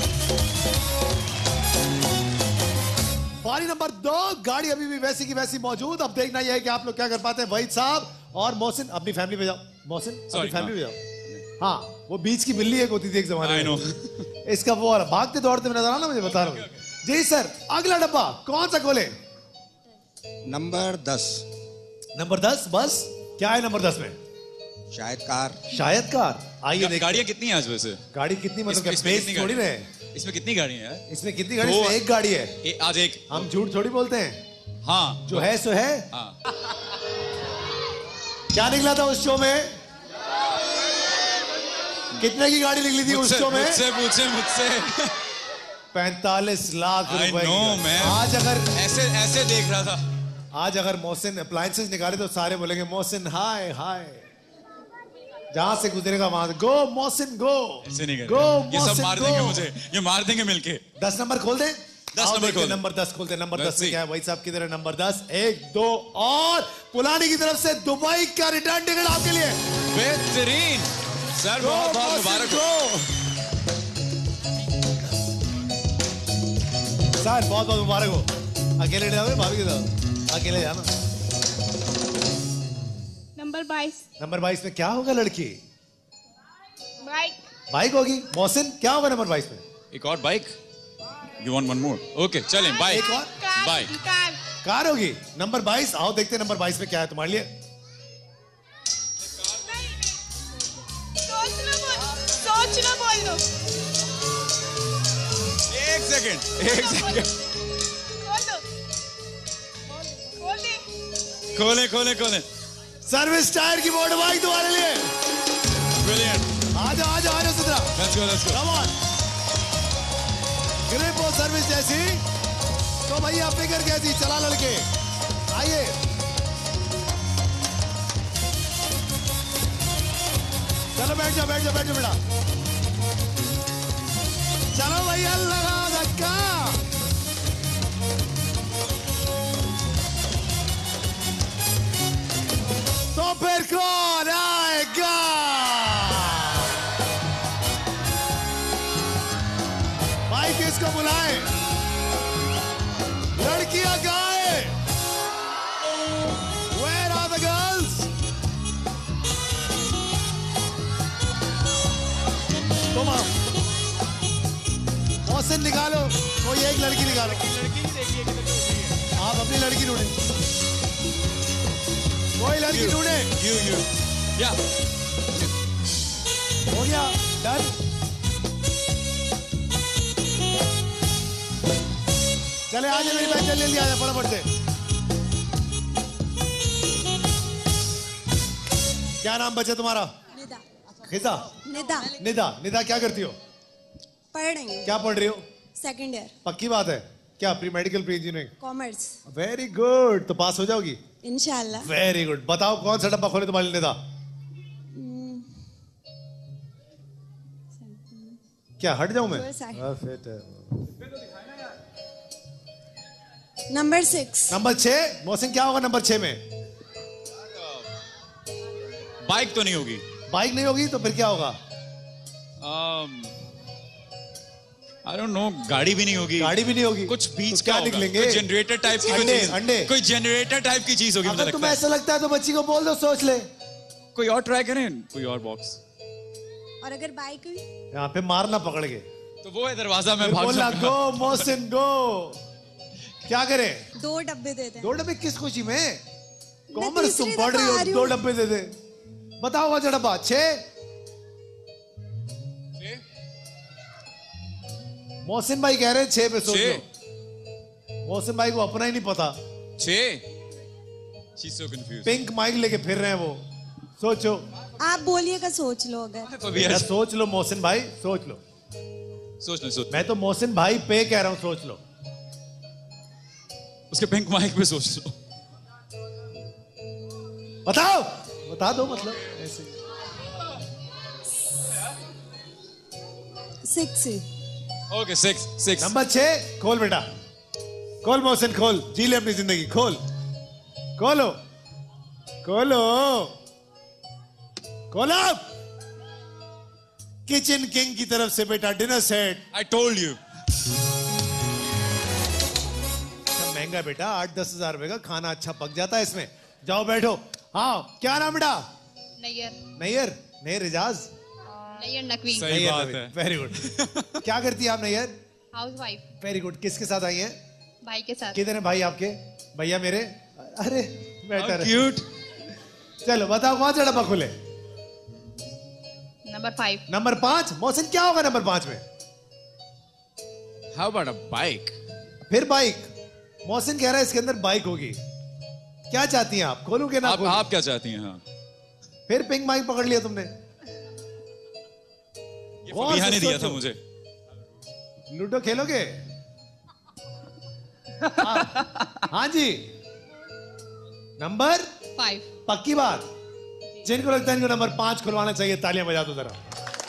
पारी नंबर दो। गाड़ी अभी भी वैसी की वैसी मौजूद। अब देखना यह है कि आप लोग क्या कर पाते हैं। वहीद साहब और मोहसिन अपनी फैमिली पे जाओ। मोहसिन अपनी फैमिली पे जाओ। हाँ वो बीच की बिल्ली एक होती थी एक जमाने में। इसका वो भागते दौड़ते में नजर आना, मुझे बता रहा हूँ। जी सर अगला डब्बा कौन सा खोले? नंबर दस। नंबर दस। बस क्या है नंबर दस में? शायद कार। शायद कार। आइए देखिए गाड़ियां कितनी हैं आज वैसे? गाड़ी कितनी मतलब क्या इसमें बेस कितनी थोड़ी गाड़ियां? रहे। इसमें कितनी गाड़ियां हैं? इसमें कितनी गाड़ी? दो- इसमें एक गाड़ी है। ए, आज एक। हम झूठ थोड़ी बोलते हैं। हाँ जो है सो है। हाँ। क्या निकला था उस शो में? कितने की गाड़ी निकली थी उस शो में? मुझसे पूछे मुझसे। पैंतालीस लाख I रुपए know, की। man. आज अगर ऐसे ऐसे देख रहा था। आज अगर मोहसिन अप्लायंसेस निकाले तो सारे बोलेंगे मोहसिन हाय हाय। जहां से गुजरेगा वहां से गो मोहसिन गो। ऐसे नहीं गो करेंगे। ये सब मोहसिन मार गो। देंगे मुझे, ये मार देंगे मिलके। दस नंबर खोल दें। दस आओ नंबर देखते हैं, खोल दें। नंबर दस खोलते हैं। नंबर Let's दस में see. क्या है? वही साहब किधर है? नंबर दस। एक दो और पुलानी की तरफ से दुबई का रिटर्न टिकट आपके लिए। बेहतरीन सर, गो बहुत बहुत मोहसिन मुबारक हो। गो। सर बहुत बहुत मुबारक हो। अकेले जाओगे भाभी के साथ? अकेले जाना। नंबर बाईस नंबर बाईस में क्या होगा लड़की? बाइक बाइक होगी। मोहसिन क्या होगा नंबर बाईस में? एक और bike. You want one more? Okay चलें बाइक। एक और कार बाइक। कार कार होगी। नंबर बाईस। आओ देखते हैं नंबर बाईस में क्या है तुम्हारे लिए। सोच लो बोल सोच लो बोल दो। एक सेकंड एक सेकंड। खोल दो खोल दे। खोले खोले खोले। सर्विस टायर की मोटर बाइक तुम्हारे लिए। ब्रिलियंट। आजा आजा आजा Sidra. Let's go let's go. Come on. Grip और सर्विस जैसी तो भैया फिकर कैसी? चला लड़के आइए। चलो बैठ जाओ बैठ जाओ बैठ जाओ बेटा। चलो भैया लगा धक्का। तो फिर कौन आएगा? भाई किसको बुलाए? लड़कियां गाए। Where are the girls? तुम आओ। मोहसिन निकालो कोई एक लड़की निकालो। आप अपनी लड़की ढूंढे। कोई लड़की ढूंढे। यू यू या हो गया डन। चले आजा मेरी बहन जल्दी जल्दी आजा फटाफट से। क्या नाम बचा तुम्हारा? निदा। खिजा। निदा निदा। निदा क्या करती हो? पढ़ रही हूँ। क्या पढ़ रही हो? सेकंड ईयर पक्की बात है? क्या pre medical pre engineering? Commerce. Very good. तो पास हो जाओगी। इंशाल्लाह। Very good. बताओ कौन सा डब्बा खोले तुम्हारे लिए निदा? क्या हट जाऊं मैं? Number six. नंबर छह। मोहसिन क्या होगा नंबर छह में? बाइक तो नहीं होगी। बाइक नहीं होगी तो फिर क्या होगा? I don't know. गाड़ी भी नहीं होगी। गाड़ी भी नहीं होगी। कुछ बीच तो का क्या होगा? निकलेंगे? कोई जनरेटर टाइप की कोई अंडे, चीज। अंडे। कोई जनरेटर टाइप की चीज होगी मुझे अगर तुम्हें लगता है। ऐसा लगता है तो बच्ची को बोल दो सोच ले। कोई और ट्राई करें। कोई और बॉक्स। और अगर बाइक हुई? यहाँ पे मारना पकड़ के तो वो है दरवाजा में फिर भाग बोलना जाऊंगा। गो मोहसिन गो। क्या करे? दो डब्बे देते हैं। दो डब्बे किस खुशी में? मैं कॉमर्स तुम तीसरी पढ़ रही दफा आ हो रही दो हूँ। डब्बे दे दे। बताओ वजह डब्बा छह। मोहसिन भाई कह रहे हैं छह पे सोचो। मोहसिन भाई को अपना ही नहीं पता। छह। She's so confused. Pink mic लेके फिर रहे हैं वो। सोचो। आप बोलिएगा, सोच लो अगर। बेटा सोच लो मोहसिन भाई, सोच लो। सोच लो सोच मैं तो मोहसिन भाई पे कह रहा हूं, सोच लो। उसके पिंक माइक पे सोच लो। बताओ, बता दो मतलब ऐसे। Six. Okay six six. Number छह खोल बेटा, खोल मोहसिन, खोल, जी ले अपनी जिंदगी, खोल, खोलो खोलो खोलो। किचन किंग की तरफ से बेटा dinner set. I told you. महंगा है बेटा, आठ दस हजार रुपए का खाना अच्छा पक जाता है इसमें। जाओ बैठो। हाँ, क्या नाम बेटा? नैयर। नैयर? नैयर एजाज? नैयर नकवी। सही बात है। Very good. क्या करती है आप Nayyar? Housewife. Very good. किसके साथ आई हैं? भाई के साथ। किधर है भाई आपके? भैया मेरे? अरे बेटर क्यूट। चलो बताओ कौन सा डब्बा खुले? Number five. नंबर पांच। मोहसिन क्या होगा नंबर पांच में? How about a bike? फिर बाइक? मोहसिन कह रहा है इसके अंदर बाइक होगी। क्या चाहती हैं आप, खोलूं कि ना आप, खोलूं? आप क्या चाहती हैं? हाँ, फिर पिंक माइक पकड़ लिया तुमने। ये फबीहा ने दिया था मुझे। लूडो खेलोगे? हाँ, हाँ जी। Number five. पक्की बात? जिनको लगता है इनको नंबर पांच खुलवाना चाहिए तालियां बजा दो जरा।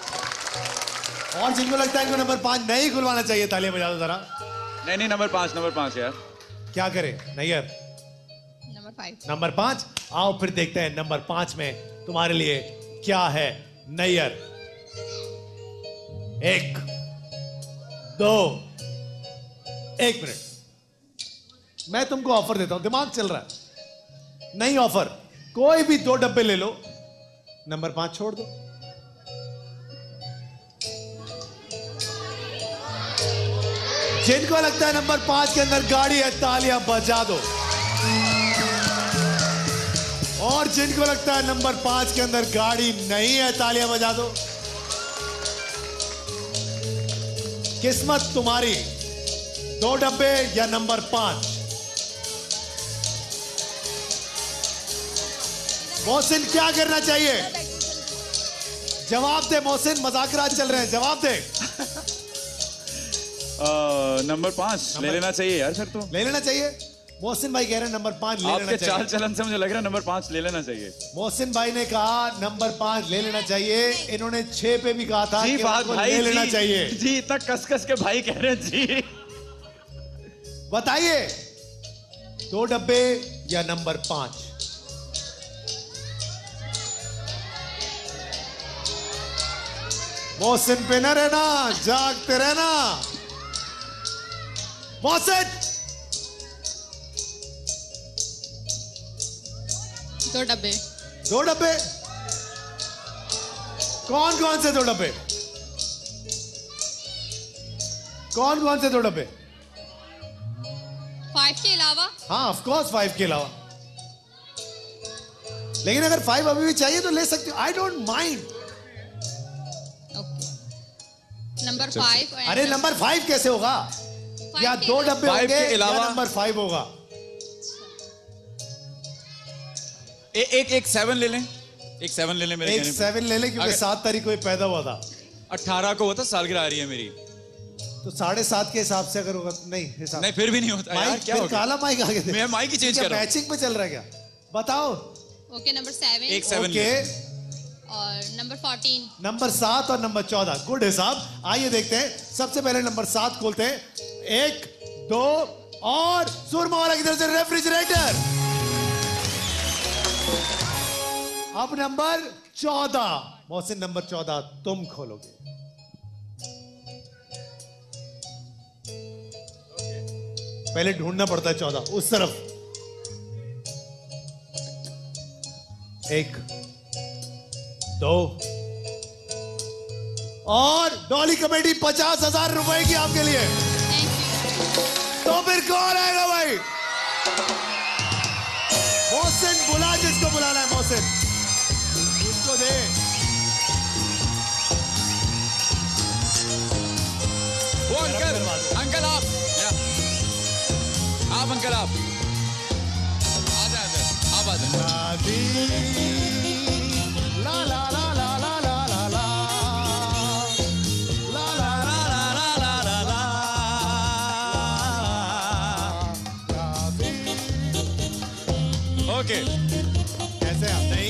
और जिनको लगता है इनको नंबर पांच नहीं खुलवाना चाहिए तालियां बजा दो जरा। नहीं नहीं, नंबर पांच, नंबर पांच यार। क्या करें नैयर? Number five. नंबर पांच। आओ फिर देखते हैं नंबर पांच में तुम्हारे लिए क्या है नैयर। एक दो एक मिनट, मैं तुमको ऑफर देता हूं, दिमाग चल रहा है। नहीं ऑफर, कोई भी दो डब्बे ले लो, नंबर पांच छोड़ दो। जिनको लगता है नंबर पांच के अंदर गाड़ी है तालियां बजा दो। और जिनको लगता है नंबर पांच के अंदर गाड़ी नहीं है तालियां बजा दो। किस्मत तुम्हारी, दो डब्बे या नंबर पांच। मोहसिन क्या करना चाहिए? जवाब दे मोहसिन, मजाकरात चल रहे हैं, जवाब दे। नंबर पांच ले लेना चाहिए यार फिर तो। ले लेना चाहिए। मोहसिन भाई कह रहे हैं नंबर पांच ले लेना आपके चाहिए। चाल चलन से मुझे लग रहा है नंबर पांच ले लेना चाहिए। मोहसिन भाई ने कहा नंबर पांच ले लेना चाहिए। इन्होंने छह पे भी कहा था जी कि फहद उनको भाई ले लेना जी, चाहिए। जी इतना कस कस के भाई कह रहे हैं जी। बताइए, दो डब्बे या नंबर पांच? मोहसिन पे न रहना, जागते रहना। मोहसिन दो डब्बे। दो डब्बे? कौन कौन से दो डब्बे? कौन कौन से दो डब्बे? फाइव के अलावा? हाँ ऑफ कोर्स फाइव के अलावा। लेकिन अगर फाइव अभी भी चाहिए तो ले सकते हो, I don't mind. Okay. Number five. अरे नंबर फाइव कैसे होगा? या दो डब्बे फाइव होंगे के अलावा या नंबर फाइव होगा। ए, एक एक सेवन ले लें, एक सेवन ले लें मेरे एक कहने पे। सेवन ले ले क्योंकि अगर- सात तारीख को ये पैदा हुआ था। अठारह को होता, सालगिरह आ रही है मेरी। तो साढ़े सात के हिसाब से अगर होगा तो नहीं हिसाब। नहीं फिर भी नहीं होता यार, माइक क्या फिर हो गया? काला माइक आगे दे। मैं माइक ही चेंज कर रहा हूँ। मैचिंग पे चल रहा है क्या? बताओ। Okay number seven. एक सेवन ओके, और नंबर फोर्टीन। नंबर सात और नंबर चौदह गुड हिसाब। आइए देखते हैं, सबसे पहले नंबर सात खोलते हैं। एक दो और सुरमा वाला की तरफ से रेफ्रिजरेटर। अब नंबर चौदह, मोहसिन नंबर चौदह तुम खोलोगे। पहले ढूंढना पड़ता है चौदह उस तरफ। एक दो और डॉली कमेटी पचास हजार रुपए की आपके लिए। तो फिर कौन आएगा भाई? मोहसिन बुला जिसको बुलाना है, मोहसिन उसको दे। वो अंकल, अंकल आप या, आप अंकल आप आ जाए, आप आ जाए। शादी ला ला ओके कैसे आप नहीं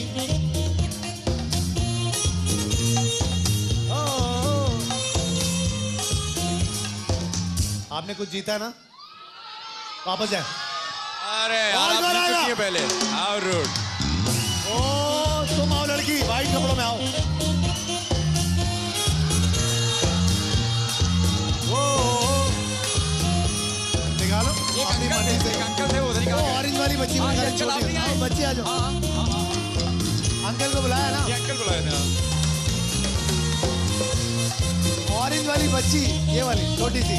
आपने कुछ जीता ना वापस जाए अरे यार आप जीत चुकी है पहले हाउ रूड ओ तुम आओ लड़की वाइट कपड़ों में आओ वो निकालो अपनी मर्जी से अंकल थे उधर निकाल ऑरेंज वाली बच्ची छोटी आओ बच्ची आ जाओ अंकल को बुलाया ना अंकल बुलाया था ऑरेंज वाली बच्ची ये वाली छोटी सी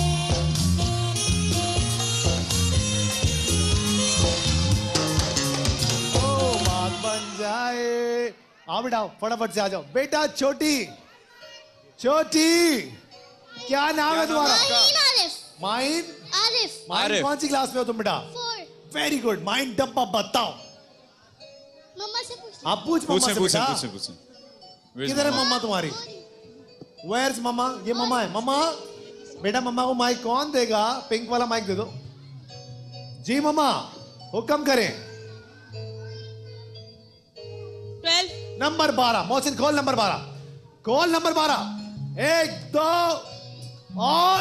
जाए आओ बेटा फटाफट से आ जाओ बेटा छोटी छोटी क्या नाम है तुम्हारा माइन आरिफ माइन कौन सी क्लास में हो तुम बेटा वेरी गुड माइन डब्बा बताओ मम्मा से पूछ आप पूछ मम्मा से पूछे बेटा पूछे पूछे किधर है मम्मा तुम्हारी वेयर्स मम्मा ये मम्मा है मम्मा बेटा मम्मा को माइक कौन देगा पिंक वाला माइक दे दो जी मम्मा हुक्म करें नंबर बारह मोहसिन खोल नंबर बारह खोल नंबर बारह एक दो और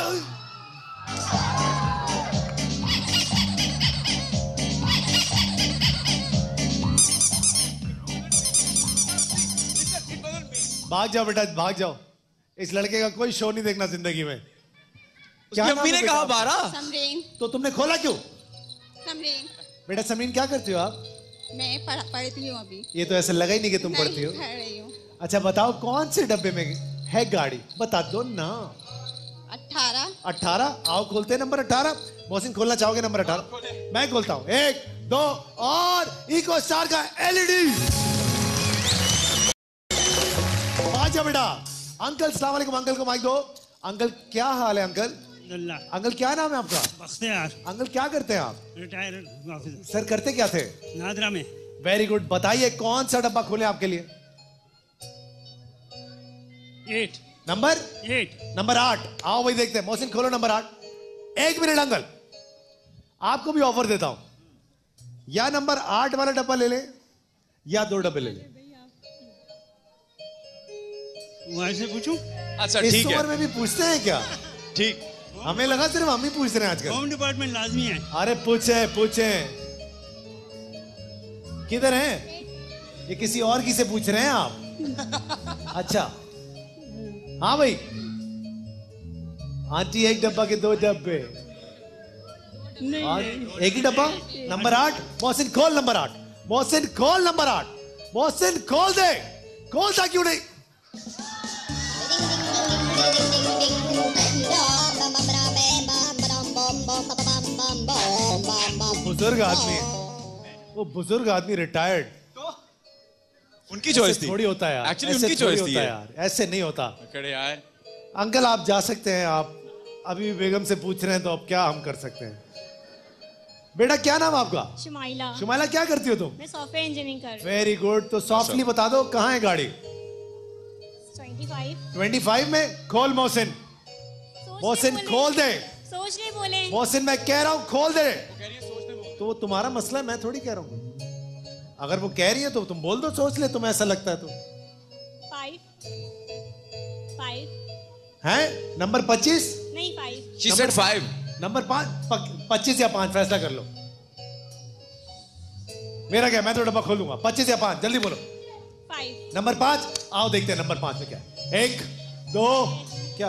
भाग जाओ बेटा भाग जाओ इस लड़के का कोई शो नहीं देखना जिंदगी में क्या मम्मी ने कहा बारह समरीन तो तुमने खोला क्यों समरीन बेटा समरीन क्या करती हो आप मैं पढ़ पढ़ती हूँ अभी ये तो ऐसे लगा ही नहीं कि तुम पढ़ती हो पढ़ रही हूँ अच्छा बताओ कौन से डब्बे में है गाड़ी बता दो ना अठारह अठारह आओ खोलते हैं नंबर अठारह मोहसिन खोलना चाहोगे नंबर अठारह मैं खोलता हूं एक दो और इको स्टार का एलईडी आ जा बेटा अंकल सलाम वालेकुम अंकल को माइक दो अंकल क्या हाल है अंकल अंकल क्या नाम है आपका बख्तियार अंकल क्या करते हैं आप रिटायर्ड ऑफिसर सर करते क्या थे नादरा में वेरी गुड बताइए कौन सा डब्बा खोले आपके लिए एट नंबर एट नंबर आठ आओ वही देखते हैं मोहसिन खोलो नंबर आठ एक मिनट अंकल आपको भी ऑफर देता हूं या नंबर आठ वाला डब्बा ले ले या दो डब्बे ले ले वहां से पूछूं अच्छा इस ठीक उम्र है में भी पूछते हैं क्या ठीक हमें लगा सिर्फ हम ही पूछ रहे हैं आजकल होम डिपार्टमेंट लाजमी है अरे पूछे पूछे किधर हैं ये किसी और की से पूछ रहे हैं आप अच्छा हाँ भाई आंटी एक डब्बा के दो डब्बे एक ही डब्बा नंबर आठ मोहसिन खोल नंबर आठ मोहसिन खोल नंबर आठ मोहसिन खोल दे खोलता क्यों नहीं बुजुर्ग आदमी वो बुजुर्ग आदमी रिटायर्ड उनकी चॉइस थी थोड़ी होता है यार एक्चुअली उनकी चॉइस थी यार ऐसे नहीं होता खड़े यार अंकल आप जा सकते हैं आप अभी भी बेगम से पूछ रहे हैं तो अब क्या हम कर सकते हैं बेटा क्या नाम आपका शुमाइला शुमाइला क्या करती हो तुम मैं सॉफ्टवेयर इंजीनियरिंग कर रही वेरी गुड तो सॉफ्टली बता दो कहाँ है गाड़ी हूँ पच्चीस पच्चीस में खोल मोहसिन मोहसिन खोल दे सोच नहीं बोले मोहसिन मैं कह रहा हूं खोल दे तो वो तुम्हारा मसला है मैं थोड़ी कह रहा हूं अगर वो कह रही है तो तुम बोल दो सोच ले तुम्हें ऐसा लगता है तो फाइव फाइव है नंबर पच्चीस नहीं five she said five number पांच पच्चीस या पांच फैसला कर लो मेरा क्या मैं तो डब्बा खोलूंगा पच्चीस या पांच जल्दी बोलो फाइव नंबर पांच आओ देखते हैं नंबर पांच में क्या है। एक दो क्या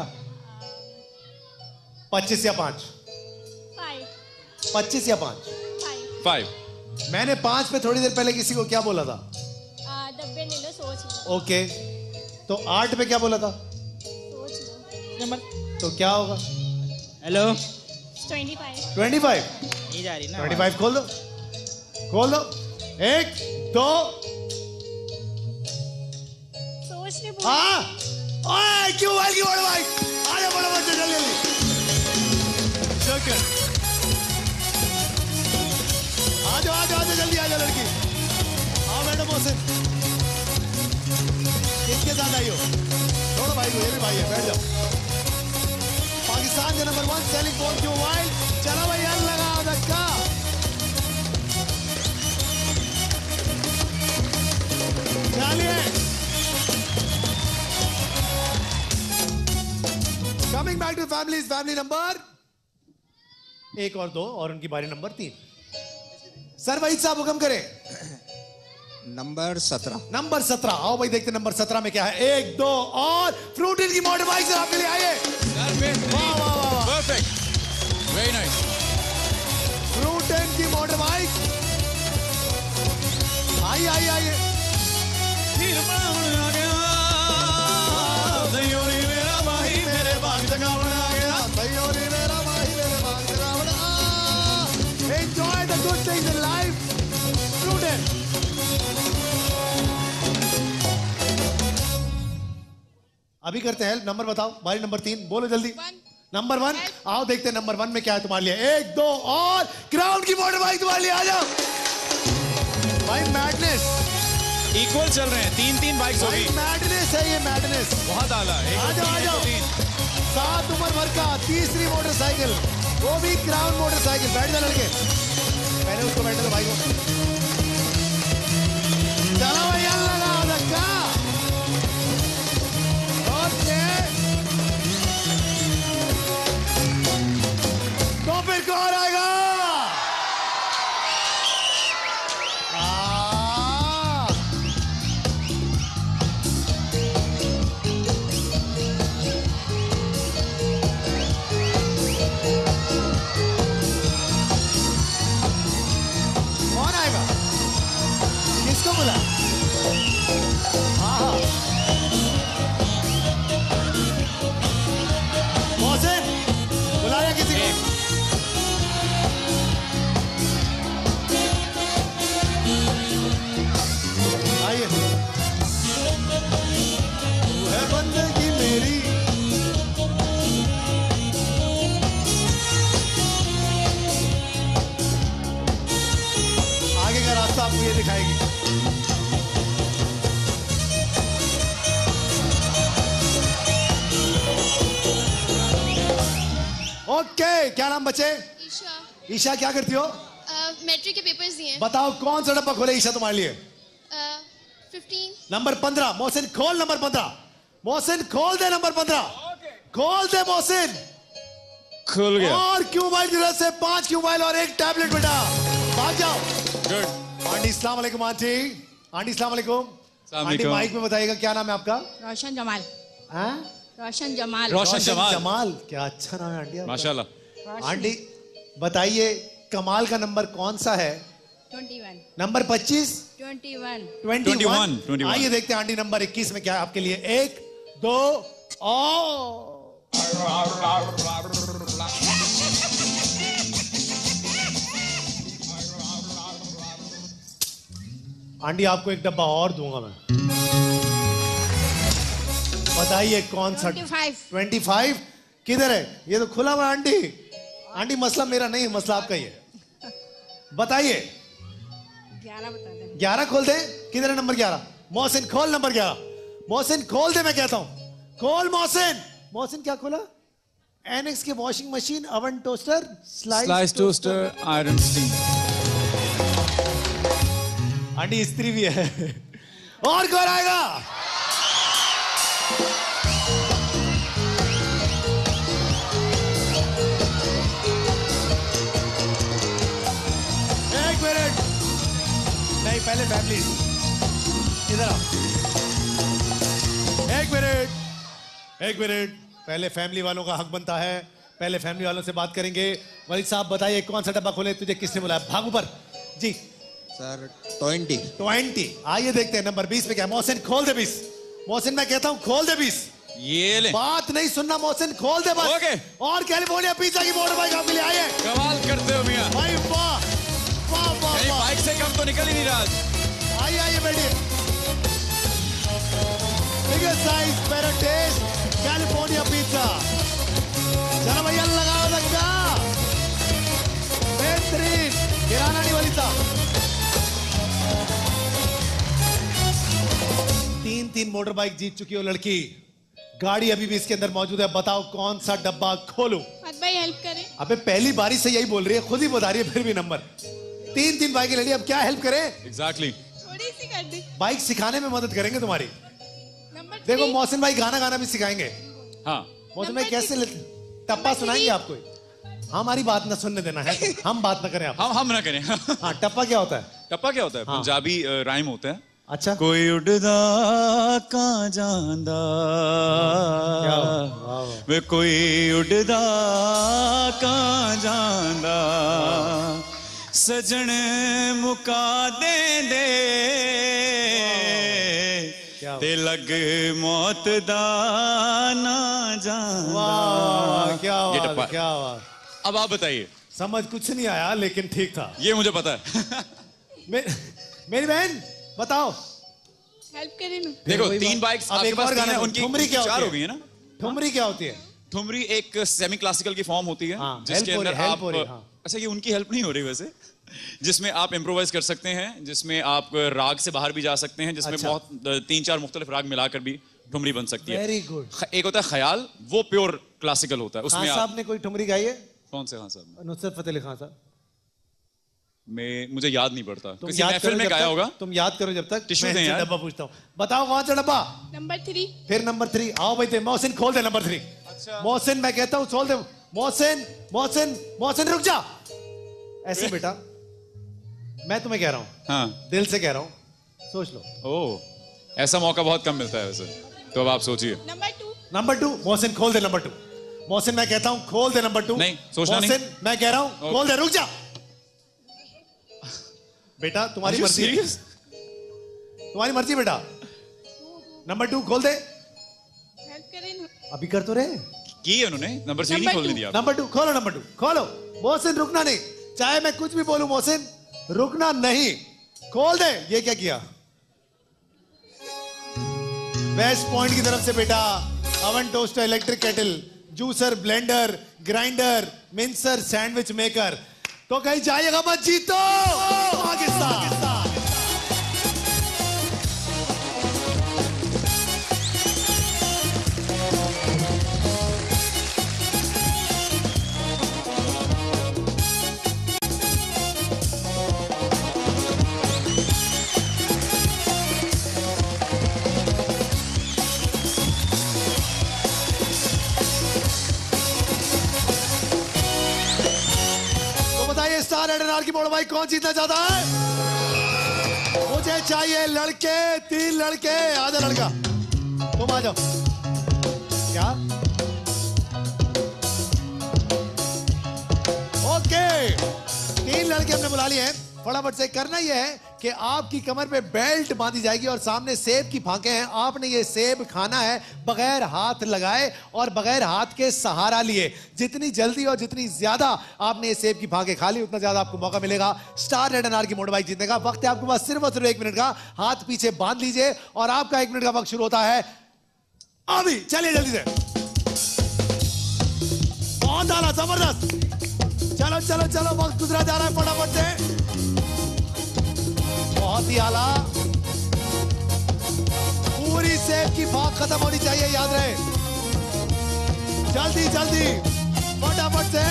पच्चीस या पांच फाइव पच्चीस या पांच फाइव फाइव मैंने पांच पे थोड़ी देर पहले किसी को क्या बोला था डब्बे ले लो सोच लो ओके तो आठ पे क्या बोला था सोच लो तो क्या होगा hello twenty five twenty five नहीं जा रही ना ट्वेंटी फाइव खोल दो खोल दो एक दो सोच नहीं बोले हाँ ओए क्यों वाल की बोलो भाई आ जा बोलो बच्चे जल्दी जल्दी शुक्र आ जाओ आ जाओ आ जाओ जल्दी आ जाओ लड़की आओ मैडम मोहसिन किसके साथ आई हो छोड़ो भाई को ये भी भाई है बैठ जाओ पाकिस्तान के नंबर वन सेलिंग फोन की मोबाइल चलो भाई यार लगाओ धक्का coming back to family, family number एक और दो और उनकी बारी नंबर तीन। सर वहीद साहब हुक्म करें। नंबर सत्रह। नंबर सत्रह, आओ भाई देखते नंबर सत्रह में क्या है। एक दो और फ्रूटिन की मोटर बाइक से आपके लिए आइए। वाह वाह वाह, परफेक्ट, वेरी नाइस। फ्रूटिन की मोटर बाइक, आइए आइए आइए। Enjoy the good things in life. Prudent. अभी करते हैं, नंबर बताओ, बारी नंबर तीन, बोलो जल्दी। नंबर वन, आओ देखते हैं नंबर वन में क्या है तुम्हारे लिए। एक दो और ग्राउंड की मोटर बाइक तुम्हारे लिए, आ जाओ भाई। मैडनेस, इक्वल चल रहे हैं, तीन तीन बाइक्स हो गई। मैडनेस है ये, मैडनेस बहुत आला। आ जाओ आ जाओ। सात उम्र भर का तीसरी मोटरसाइकिल, वो भी क्राउन मोटरसाइकिल। बैठ जा लड़के, पहले उसको बैठने दो भाई को। चलो भैया, लगा धक्का। ओके, तो फिर कौन आएगा? किसको बोला? हाँ हाँ, मोहसिन बुलाया किसी को? आइए। तू है बंदगी मेरी, आगे का रास्ता आपको ये दिखाएगी। ओके okay, क्या नाम बचे? ईशा। ईशा क्या करती हो? मैट्रिक के पेपर्स दिए। बताओ कौन सा डब्बा खोले ईशा तुम्हारे लिए? फिफ्टीन। नंबर पंद्रह। मोहसिन खोल नंबर पंद्रह। मोहसिन खोल दे नंबर पंद्रह। खोल दे मोहसिन। खुल गया। और क्यू मोबाइल की तरफ से पांच क्यू मोबाइल और एक टैबलेट बेटा, भाग जाओ। गुड। आंटी अस्सलाम वालेकुम। आंटी आंटी अस्सलाम वालेकुम। आंटी माइक में बताइएगा क्या नाम है आपका? रोशन जमाल। हाँ? रोशन जमाल। रोशन जमाल। जमाल, क्या अच्छा नाम है आंटी आपका। माशाल्लाह। आंटी बताइए कमाल का नंबर कौन सा है? इक्कीस। नंबर पच्चीस। इक्कीस। इक्कीस। आइए देखते हैं आंटी नंबर इक्कीस में क्या है आपके लिए। एक दो और आंटी आपको एक डब्बा और दूंगा मैं। बताइए कौन सा? पच्चीस। किधर है? ये तो खुला हुआ आंटी। आंटी मसला मेरा नहीं, मसला आपका ही है। बताइए। ग्यारह बता दे। ग्यारह खोल दे। किधर है नंबर ग्यारह? मोहसिन खोल नंबर ग्यारह। मोहसिन खोल दे, मैं कहता हूं खोल मोहसिन। मोहसिन क्या खोला? एनेक्स के washing machine, oven toaster, slice toaster, iron steam. Auntie इस्त्री भी है। और कौन आएगा? एक मिनट, नहीं पहले फैमिली इधर आओ। एक मिनट एक मिनट पहले फैमिली वालों का हक बनता है, पहले फैमिली वालों से बात करेंगे। वलीद साहब बताइए कौन सा डब्बा खोले? तुझे किसने बुलाया? भाग ऊपर जी। Sir twenty. ट्वेंटी। आइए देखते हैं नंबर बीस में क्या है। मोहसिन खोल दे बीस। मोहसिन मैं कहता हूं खोल दे बीस। ये ले। बात नहीं सुनना मोहसिन, खोल दे बस। ओके। और कैलिफोर्निया पिज्जा की मोटर बाइक आपके लिए आइए। कमाल करते हो मियां भाई, वाह वाह वाह। कहीं बाइक से कम तो निकल ही नहीं रहा। आइए आइए बैठिए। Biggest size, better taste, California pizza. चलो भैया लगाओ धक्का। बेहतरीन। गिराना नहीं वाली साहब। तीन तीन मोटर बाइक जीत चुकी हो लड़की। गाड़ी अभी भी इसके अंदर मौजूद है। बताओ कौन सा डब्बा खोलूं? भाई हेल्प करें। अबे पहली बारी से यही बोल रही है, खुद ही बता रही है, फिर भी नंबर तीन तीन बाइक लड़ी। अब क्या हेल्प करें? एग्जैक्टली। थोड़ी सी कर दे। बाइक सिखाने में मदद करेंगे तुम्हारी। नंबर देखो मोहसिन भाई गाना गाना भी सिखाएंगे। हाँ। मौसम में कैसे ले... टप्पा सुनाएंगे आपको? हमारी बात ना सुनने देना है, हम बात ना करें आप। हम हम ना करें। हाँ, टप्पा क्या होता है? टप्पा क्या होता है? हाँ। पंजाबी राइम होता है। अच्छा। कोई उड़दा कहाँ जांदा, वे कोई उड़दा कहाँ जांदा, सजन मुका दे दे ते लग मौत दा ना जांदा। वाह, क्या ये बात, टप्पा। क्या बात। अब आप बताइए। समझ कुछ नहीं आया लेकिन ठीक था। ये मुझे पता है। मे, मेरी बहन बताओ। हेल्प करें ना। देखो तीन बाइक्स आपके पास तीन है, उनकी ठुमरी क्या चार होती हो गई है ना। ठुमरी क्या होती है? ठुमरी एक सेमी क्लासिकल की फॉर्म होती है। हाँ, जिसके help हो अंदर रही, help आप हो रही, हाँ। अच्छा ये उनकी हेल्प नहीं हो रही वैसे, जिसमें आप इम्प्रोवाइज कर सकते हैं, जिसमें आप राग से बाहर भी जा सकते हैं, जिसमें अच्छा। बहुत तीन चार मुख्तलिफ राग मिलाकर भी ठुमरी बन सकती है। Very good. एक होता है ख्याल, वो प्योर क्लासिकल होता है। खान उसमें साहब ने कोई ठुमरी गाई है? कौन से खान साहब? नुसरत फतेह अली खान साहब। मैं मुझे याद नहीं पड़ता। तुम किसी याद महफिल करो में जब गाया तक- होगा। तुम याद करो जब तक। टिश्यू मैं दें इससे यार। डब्बा पूछता हूँ। बताओ कौन सा डब्बा? Number three. फिर नंबर थ्री। आओ भाई, मोहसिन खोल दे नंबर थ्री। मोहसिन मैं कहता हूँ खोल दे। मोहसिन मोहसिन मोहसिन रुक जा ऐसे बेटा, मैं तुम्हें कह रहा हूँ, हाँ दिल से कह रहा हूँ, सोच लो। ओह, ऐसा मौका बहुत कम मिलता है वैसे, तो अब आप सोचिए। Number two. Number two. Mohsin खोल दे नंबर टू। मोहसिन मैं कहता हूँ खोल दे नंबर टू। नहीं, सोचना नहीं। मोहसिन मैं कह रहा हूँ खोल दे। रुक जा बेटा, तुम्हारी Are you मर्जी। serious? तुम्हारी मर्जी बेटा। नंबर टू खोल दे। हेल्प करें ना। अभी कर तो रहे। की है उन्होंने, नंबर सीढ़ी नंबर खोलने टू। दिया। नंबर टू खोलो। नंबर टू खोलो। मोहसिन रुकना नहीं, चाहे मैं कुछ भी बोलूं मोहसिन रुकना नहीं। खोल दे। ये क्या किया? वेस्ट पॉइंट की तरफ से बेटा oven toaster, electric kettle, juicer, blender, grinder, mixer, sandwich maker. तो कहीं जाइएगा मत, जीतो पाकिस्तान। स्टार एडनार की बोलो भाई, कौन जीतना चाहता है? मुझे चाहिए लड़के, तीन लड़के। आजा लड़का, तुम आ जाओ। क्या? ओके, तीन लड़के हमने बुला लिए हैं। फटाफट से करना यह है कि आपकी कमर पे बेल्ट बांधी जाएगी और सामने सेब की फांके हैं। आपने ये सेब खाना है बगैर हाथ लगाए और बगैर हाथ के सहारा लिए। जितनी जल्दी और जितनी ज्यादा आपने ये सेब की फांके खा ली, उतना ज्यादा आपको मौका मिलेगा स्टार रेड एन आर की मोटर बाइक जीतने का। वक्त है आपके पास सिर्फ और सिर्फ एक मिनट का। हाथ पीछे बांध लीजिए और आपका एक मिनट का वक्त शुरू होता है अभी। चलिए जल्दी से, बहुत आला, जबरदस्त। चलो चलो चलो, वक्त गुजरा जा रहा है फटाफट से। बहुत ही आला। पूरी सेब की फाक खत्म होनी चाहिए, याद रहे। जल्दी जल्दी फटाफट से,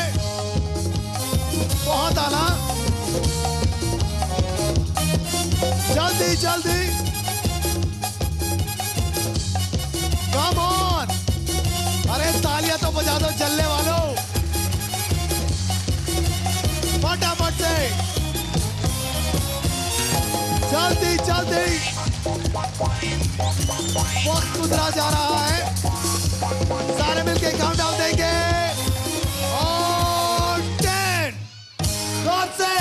बहुत आला। जल्दी जल्दी, कम ऑन। अरे तालियां तो बजा दो चलने वालों, फटाफट से, जल्दी जल्दी। वक्त गुजरा जा रहा है, सारे मिलके काउंटडाउन देंगे। और टेन, गौर से।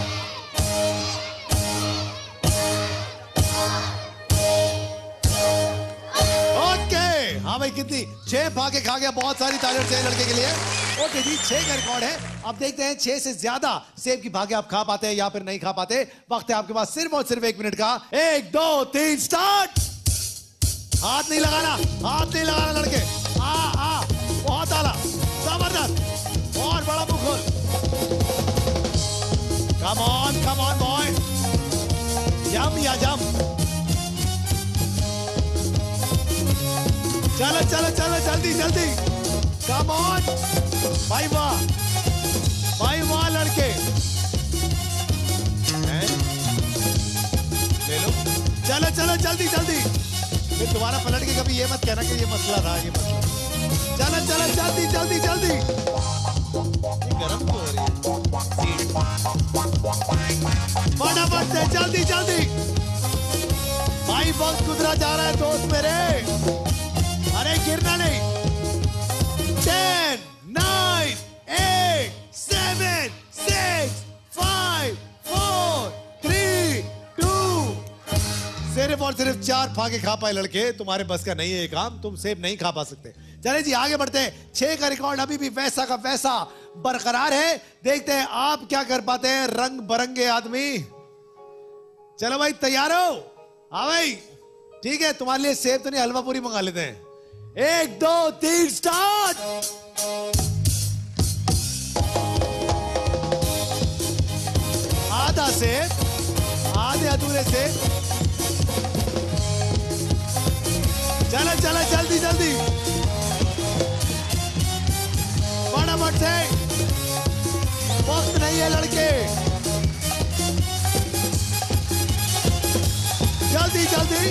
ओके, हाँ भाई कितनी? छह फाके खा गया। बहुत सारी तालियां छह लड़के के लिए। ओके जी, छह का रिकॉर्ड है। अब देखते हैं छह से ज्यादा सेब की भागे आप खा पाते हैं या फिर नहीं खा पाते। वक्त है आपके पास सिर्फ और सिर्फ एक मिनट का। एक दो तीन स्टार्ट। हाथ नहीं लगाना, हाथ नहीं लगाना लड़के। आ आ बहुत आला, जबरदस्त। और बड़ा मुंह खोल। Come on come on boy, जम या जम। चलो चलो चलो, जल्दी जल्दी, कम ऑन भाई। वाह भाई वाह लड़के, ले लो। चलो चलो जल्दी जल्दी। फिर दोबारा पलट के कभी ये मत कहना कि ये मसला था, ये मसला। चलो चलो जल्दी जल्दी जल्दी। गरम क्यों हो रही है? फटाफट से जल्दी जल्दी। भाई वक्त गुजरा जा रहा है दोस्त मेरे, अरे गिरना नहीं। Ten, nine, eight, seven, six, five, four, three, two. सिर्फ और सिर्फ चार फाके खा पाए लड़के, तुम्हारे बस का नहीं है ये काम, तुम सेब नहीं खा पा सकते। चले जी आगे बढ़ते हैं। छह का रिकॉर्ड अभी भी वैसा का वैसा बरकरार है। देखते हैं आप क्या कर पाते हैं रंग बरंगे आदमी। चलो भाई तैयार हो? हाँ भाई ठीक है, तुम्हारे लिए सेब तो नहीं हलवा पूरी मंगा लेते हैं। एक दो तीन स्टार्ट। आधा सेब, आधे अधूरे सेब। चलो चलो जल्दी जल्दी फटाफट से, वक्त नहीं है लड़के, जल्दी जल्दी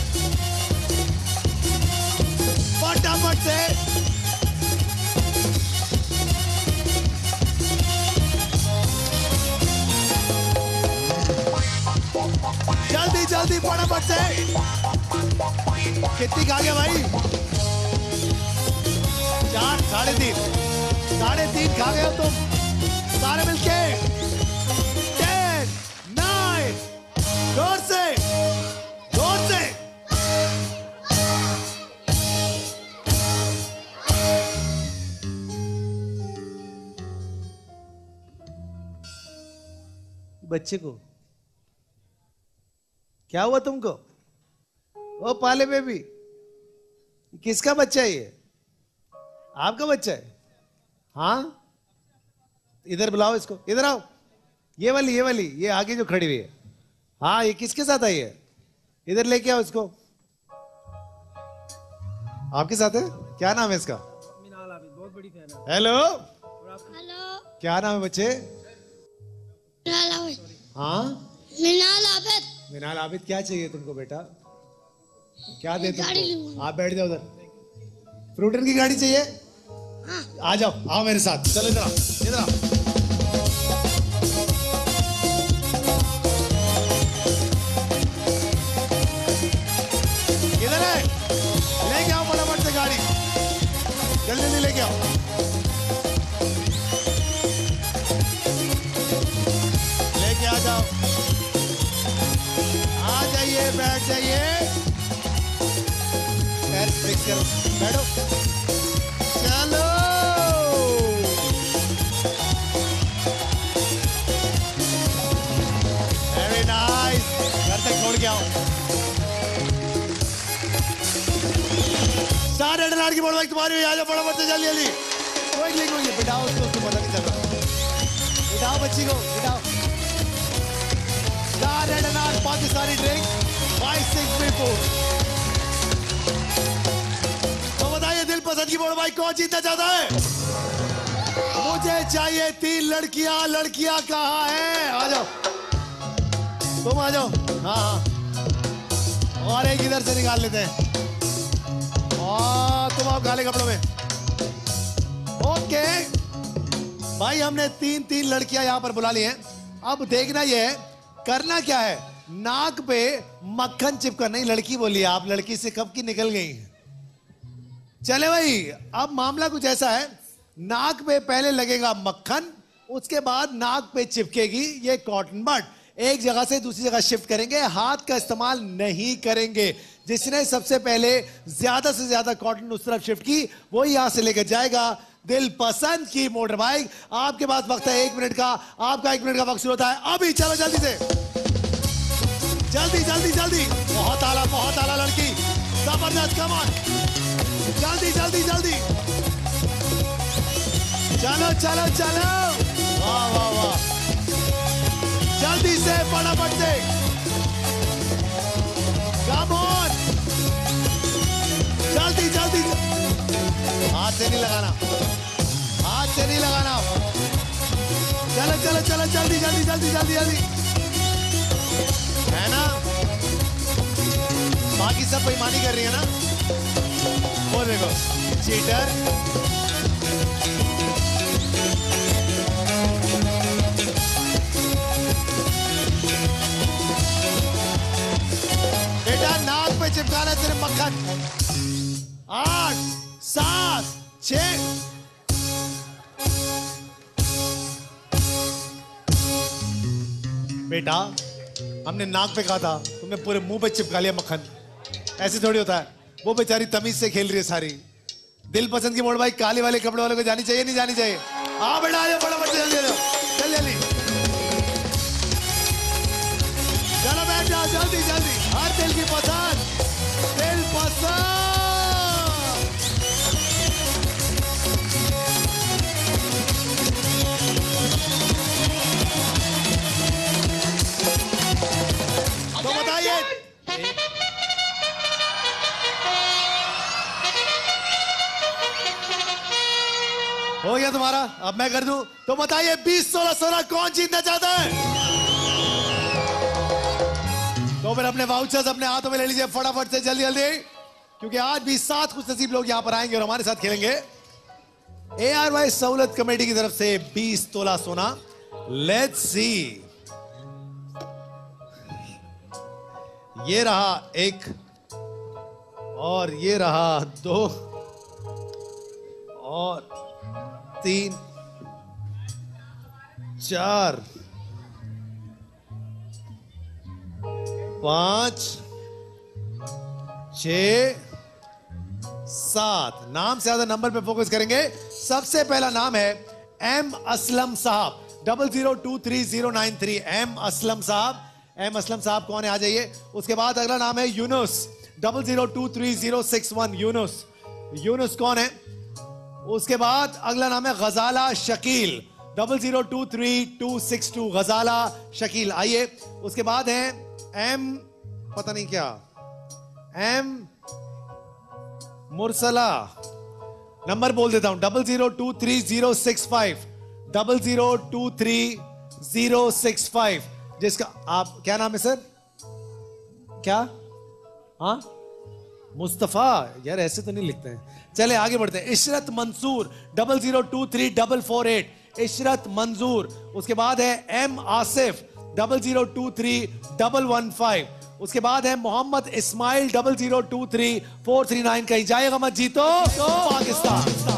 फटाफट से। जल्दी जल्दी फटाफट से। कितनी खा गया भाई? चार, साढ़े तीन, साढ़े तीन खा गए हो तुम सारे मिलके। टेन, नाइन, जोर से जोर से। बच्चे को क्या हुआ तुमको? ओ पाले बेबी, किसका बच्चा है ये? आपका बच्चा है? हाँ इधर बुलाओ इसको, इधर आओ। ये वाली ये वाली ये आगे जो खड़ी हुई है, हाँ ये किसके साथ आई है? इधर लेके आओ इसको। आपके साथ है? क्या नाम है इसका? बहुत बड़ी फैन है। हेलो हेलो, क्या नाम है बच्चे? मिनाल आबिद। हाँ मिनाल आबिद। मिनाल आबिद, क्या चाहिए तुमको बेटा? क्या दे गाड़ी तुमको? लूंगा। आप बैठ जाओ उधर। फ्रूटन की गाड़ी चाहिए? हाँ। आ जाओ, आओ मेरे साथ, चलो इधर आओ, इधर आओ। किधर है? लेके आओ फटाफट से गाड़ी, जल्दी जल्दी लेके आओ। लेके आ जाओ, आ जाइए, बैठ जाइए, पैर फिक्स करो, बैठो, चलो। वेरी नाइस, घर तक छोड़ के आओ। स्टार रेड लाइट की बोर्ड बाइक तुम्हारी, आ जाओ फटाफट से, जल्दी जल्दी। कोई नहीं कोई, बिठाओ उसको, उसको पता नहीं चल रहा। बिठाओ बच्ची को, बिठाओ। Star Red Light Pakistani drink five six three four. तो बताइए दिल पसंद की बोर्ड बाइक कौन जीतना चाहता है? मुझे चाहिए तीन लड़कियां। लड़कियां कहाँ हैं? आ जाओ, तुम आ जाओ। हाँ हाँ, और एक इधर से निकाल लेते हैं। और तुम आओ काले कपड़ों में। ओके भाई, हमने तीन तीन लड़कियां यहां पर बुला ली हैं। अब देखना ये है करना क्या है। नाक पे मक्खन चिपका, नहीं लड़की बोली आप, लड़की से कब की निकल गई। चले भाई, अब मामला कुछ ऐसा है, नाक पे पहले लगेगा मक्खन, उसके बाद नाक पे चिपकेगी ये कॉटन बड। एक जगह से दूसरी जगह शिफ्ट करेंगे, हाथ का इस्तेमाल नहीं करेंगे। जिसने सबसे पहले ज्यादा से ज्यादा कॉटन उस तरफ शिफ्ट की वो यहां से लेकर जाएगा दिल पसंद की मोटर बाइक। आपके पास वक्त है एक मिनट का, आपका एक मिनट का वक्त शुरू होता है अभी। चलो जल्दी से, जल्दी जल्दी जल्दी। बहुत आला, बहुत आला लड़की, जबरदस्त, कम ऑन, जल्दी जल्दी जल्दी। चलो चलो चलो, वाह वाह वाह, जल्दी से फटाफट से, कम ऑन, जल्दी जल्दी। हाथ से नहीं लगाना, हाथ से नहीं लगाना। चलो चलो चलो, जल्दी जल्दी जल्दी जल्दी जल्दी, है ना? बाकी सब बेईमानी कर रही है ना? वो देखो चीटर। बेटा नाक पे चिपकाना तेरे मक्खन। आठ सात छ बेटा हमने नाक पे कहा था, तुमने पूरे मुंह पे चिपका लिया मक्खन। ऐसे थोड़ी होता है। वो बेचारी तमीज से खेल रही है सारी। दिल पसंद की मोड़ भाई काले वाले कपड़े वाले को जानी चाहिए नहीं जानी चाहिए? हाँ बेटा आ जाओ फटाफट जल्दी आ जाओ जल्दी जल्दी चलो बैठ जाओ जल्दी जल्दी। हर दिल की पसंद दिल पसंद। तो बताइए हो गया तुम्हारा? अब मैं कर दूं तो बताइए बीस सोलह सोलह कौन जीतना चाहता है? तो फिर अपने वाउचर्स अपने हाथों में ले लीजिए फटाफट से जल्दी जल्दी, क्योंकि आज भी सात खुश नसीब लोग यहां पर आएंगे और हमारे साथ खेलेंगे। ए आर वाई सहूलत कमेटी की तरफ से बीस तोला सोना। Let's see. ये रहा एक और ये रहा दो और तीन चार पांच छ सात। नाम से ज्यादा नंबर पे फोकस करेंगे। सबसे पहला नाम है एम असलम साहब, double zero two three zero nine three. M Aslam साहब, एम असलम साहब कौन है आ जाइए। उसके बाद अगला नाम है Younus, double zero two three zero six one. Younus, Younus कौन है? उसके बाद अगला नाम है Ghazala Shakeel, double zero two three two six two. Ghazala Shakeel आइए। उसके बाद है एम पता नहीं क्या, एम मुरसला। नंबर बोल देता हूं, double zero two three zero six five, double zero two three zero six five. जिसका आप क्या नाम है सर? क्या? हाँ मुस्तफा। यार ऐसे तो नहीं लिखते हैं। चले आगे बढ़ते हैं। Ishrat Mansoor, double zero two three double four eight. Ishrat Manzoor. उसके बाद है M Asif, double zero two three double one five. उसके बाद है Mohammad Ismail, double zero two three four three nine. कहीं जाएगा मत जीतो तो पाकिस्तान।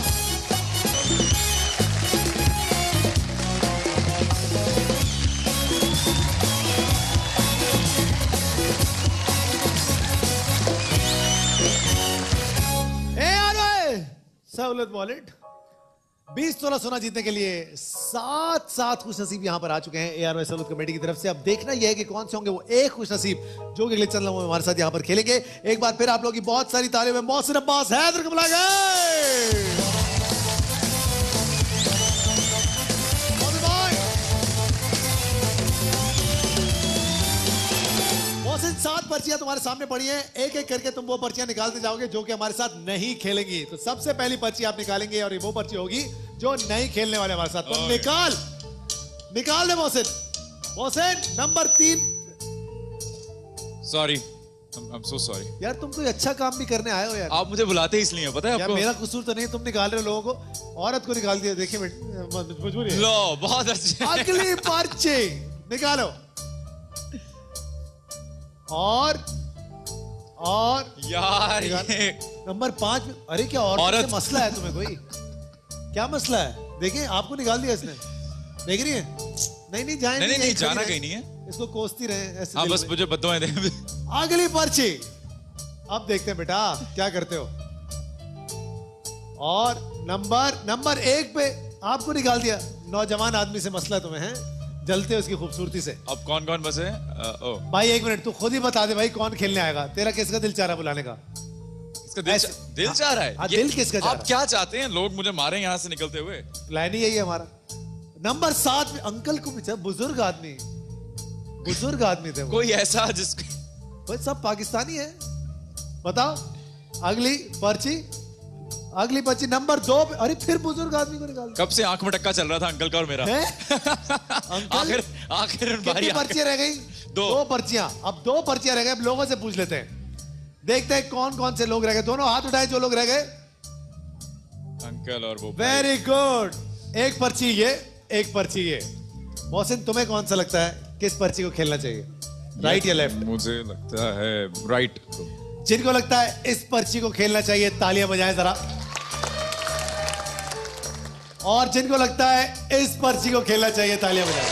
सहूलत वॉलेट बीस तोला सोना जीतने के लिए सात सात खुश नसीब यहां पर आ चुके हैं ए आर वाई सहूलत कमेटी की तरफ से। अब देखना यह है कि कौन से होंगे वो एक खुश नसीब जो कि अगले चंद लम्हों में हमारे साथ यहां पर खेलेंगे। एक बार फिर आप लोगों की बहुत सारी तालियों में मोहसिन, अब्बास, हैदर को बुलाया गया। मोहसिन सात पर्चियां तुम्हारे सामने पड़ी हैं। एक एक करके तुम वो पर्चियां निकालते जाओगे जो कि हमारे साथ नहीं खेलेंगी। तो सबसे पहली पर्ची आप निकालेंगे और ये वो पर्ची होगी जो नहीं खेलने वाले हमारे साथ। तो निकाल निकाल दे मोहसिन। मोहसिन नंबर तीन। Sorry, I'm, I'm so sorry. यार तुम कोई अच्छा काम भी करने आए हो यार। आप मुझे बुलाते ही इसलिए पता है आपको? मेरा कसूर तो नहीं, तुम निकाल रहे हो लोगों को। औरत को निकाल दिया। देखिए मजबूरी है। लो बहुत अच्छे। अगली पर्ची निकालो। और और यार ये नंबर पांच। अरे क्या औरत, औरत से मसला है तुम्हें? कोई क्या मसला है? देखिए आपको निकाल दिया इसने। देख रही है? नहीं नहीं जाए नहीं नहीं, नहीं जाना कहीं नहीं है। इसको कोसती रहे ऐसे। हाँ बस मुझे बददुआएं दे। अगली पर्ची अब देखते हैं बेटा क्या करते हो। और नंबर नंबर एक पे आपको निकाल दिया। नौजवान आदमी से मसला तुम्हें है, जलते हो उसकी खूबसूरती से। अब कौन कौन बचे? ओ भाई एक मिनट, तू खुद ही बता दे भाई कौन खेलने आएगा। तेरा किसका दिल चाह रहा बुलाने का? इसका दिल, चा, दिल चाह रहा है। हाँ, दिल किसका चाह रहा है? आप क्या चाहते हैं? लोग मुझे मारे यहाँ से निकलते हुए। प्लान ही यही है हमारा। नंबर सात में अंकल को भी, बुजुर्ग आदमी, बुजुर्ग आदमी थे वो। कोई ऐसा जिसको भाई सब पाकिस्तानी है। बताओ अगली पर्ची। अगली पर्ची नंबर दो पे। अरे फिर बुजुर्ग आदमी को निकाल। कब से आंख में टक्का चल रहा था अंकल का और मेरा। आखिर आखिर कितनी पर्चियां रह गई? दो, दो पर्चियां। अब दो पर्चियां रह गई। अब लोगों से पूछ लेते हैं। देखते हैं कौन कौन से लोग रह गए। दोनों हाथ उठाए जो लोग रह गए। अंकल और वो। Very good. एक पर्ची ये, एक पर्ची ये। मोहसिन तुम्हें कौन सा लगता है किस पर्ची को खेलना चाहिए, राइट या लेफ्ट? मुझे लगता है राइट। जिनको लगता है इस पर्ची को खेलना चाहिए तालियां बजाएं जरा। और जिनको लगता है इस पर्ची को खेलना चाहिए तालियां बजाएं।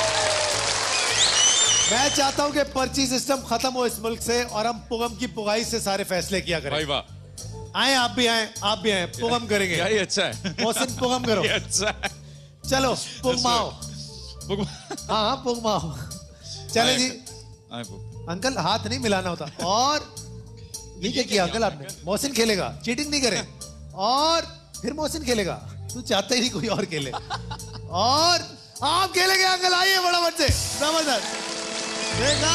मैं चाहता हूं कि पर्ची सिस्टम खत्म हो इस मुल्क से और हम पुगम की पुगाई से सारे फैसले किया करें। भाई वाह। आए आप भी आए, आप भी आए, पुगम करेंगे। ये अच्छा है। मोहसिन पुगम करो। ये अच्छा है। चलो पुगमाओ। पुगम- हाँ हाँ पुगमाओ। चले जी। आए पुग- अंकल हाथ नहीं मिलाना होता। और ये क्या किया अंकल आपने? मोहसिन खेलेगा, चीटिंग नहीं करें। और फिर मोहसिन खेलेगा, तू चाहता ही नहीं कोई और खेले। और आप खेलेंगे अंकल, आइए फटाफट से। जबरदस्त देखा।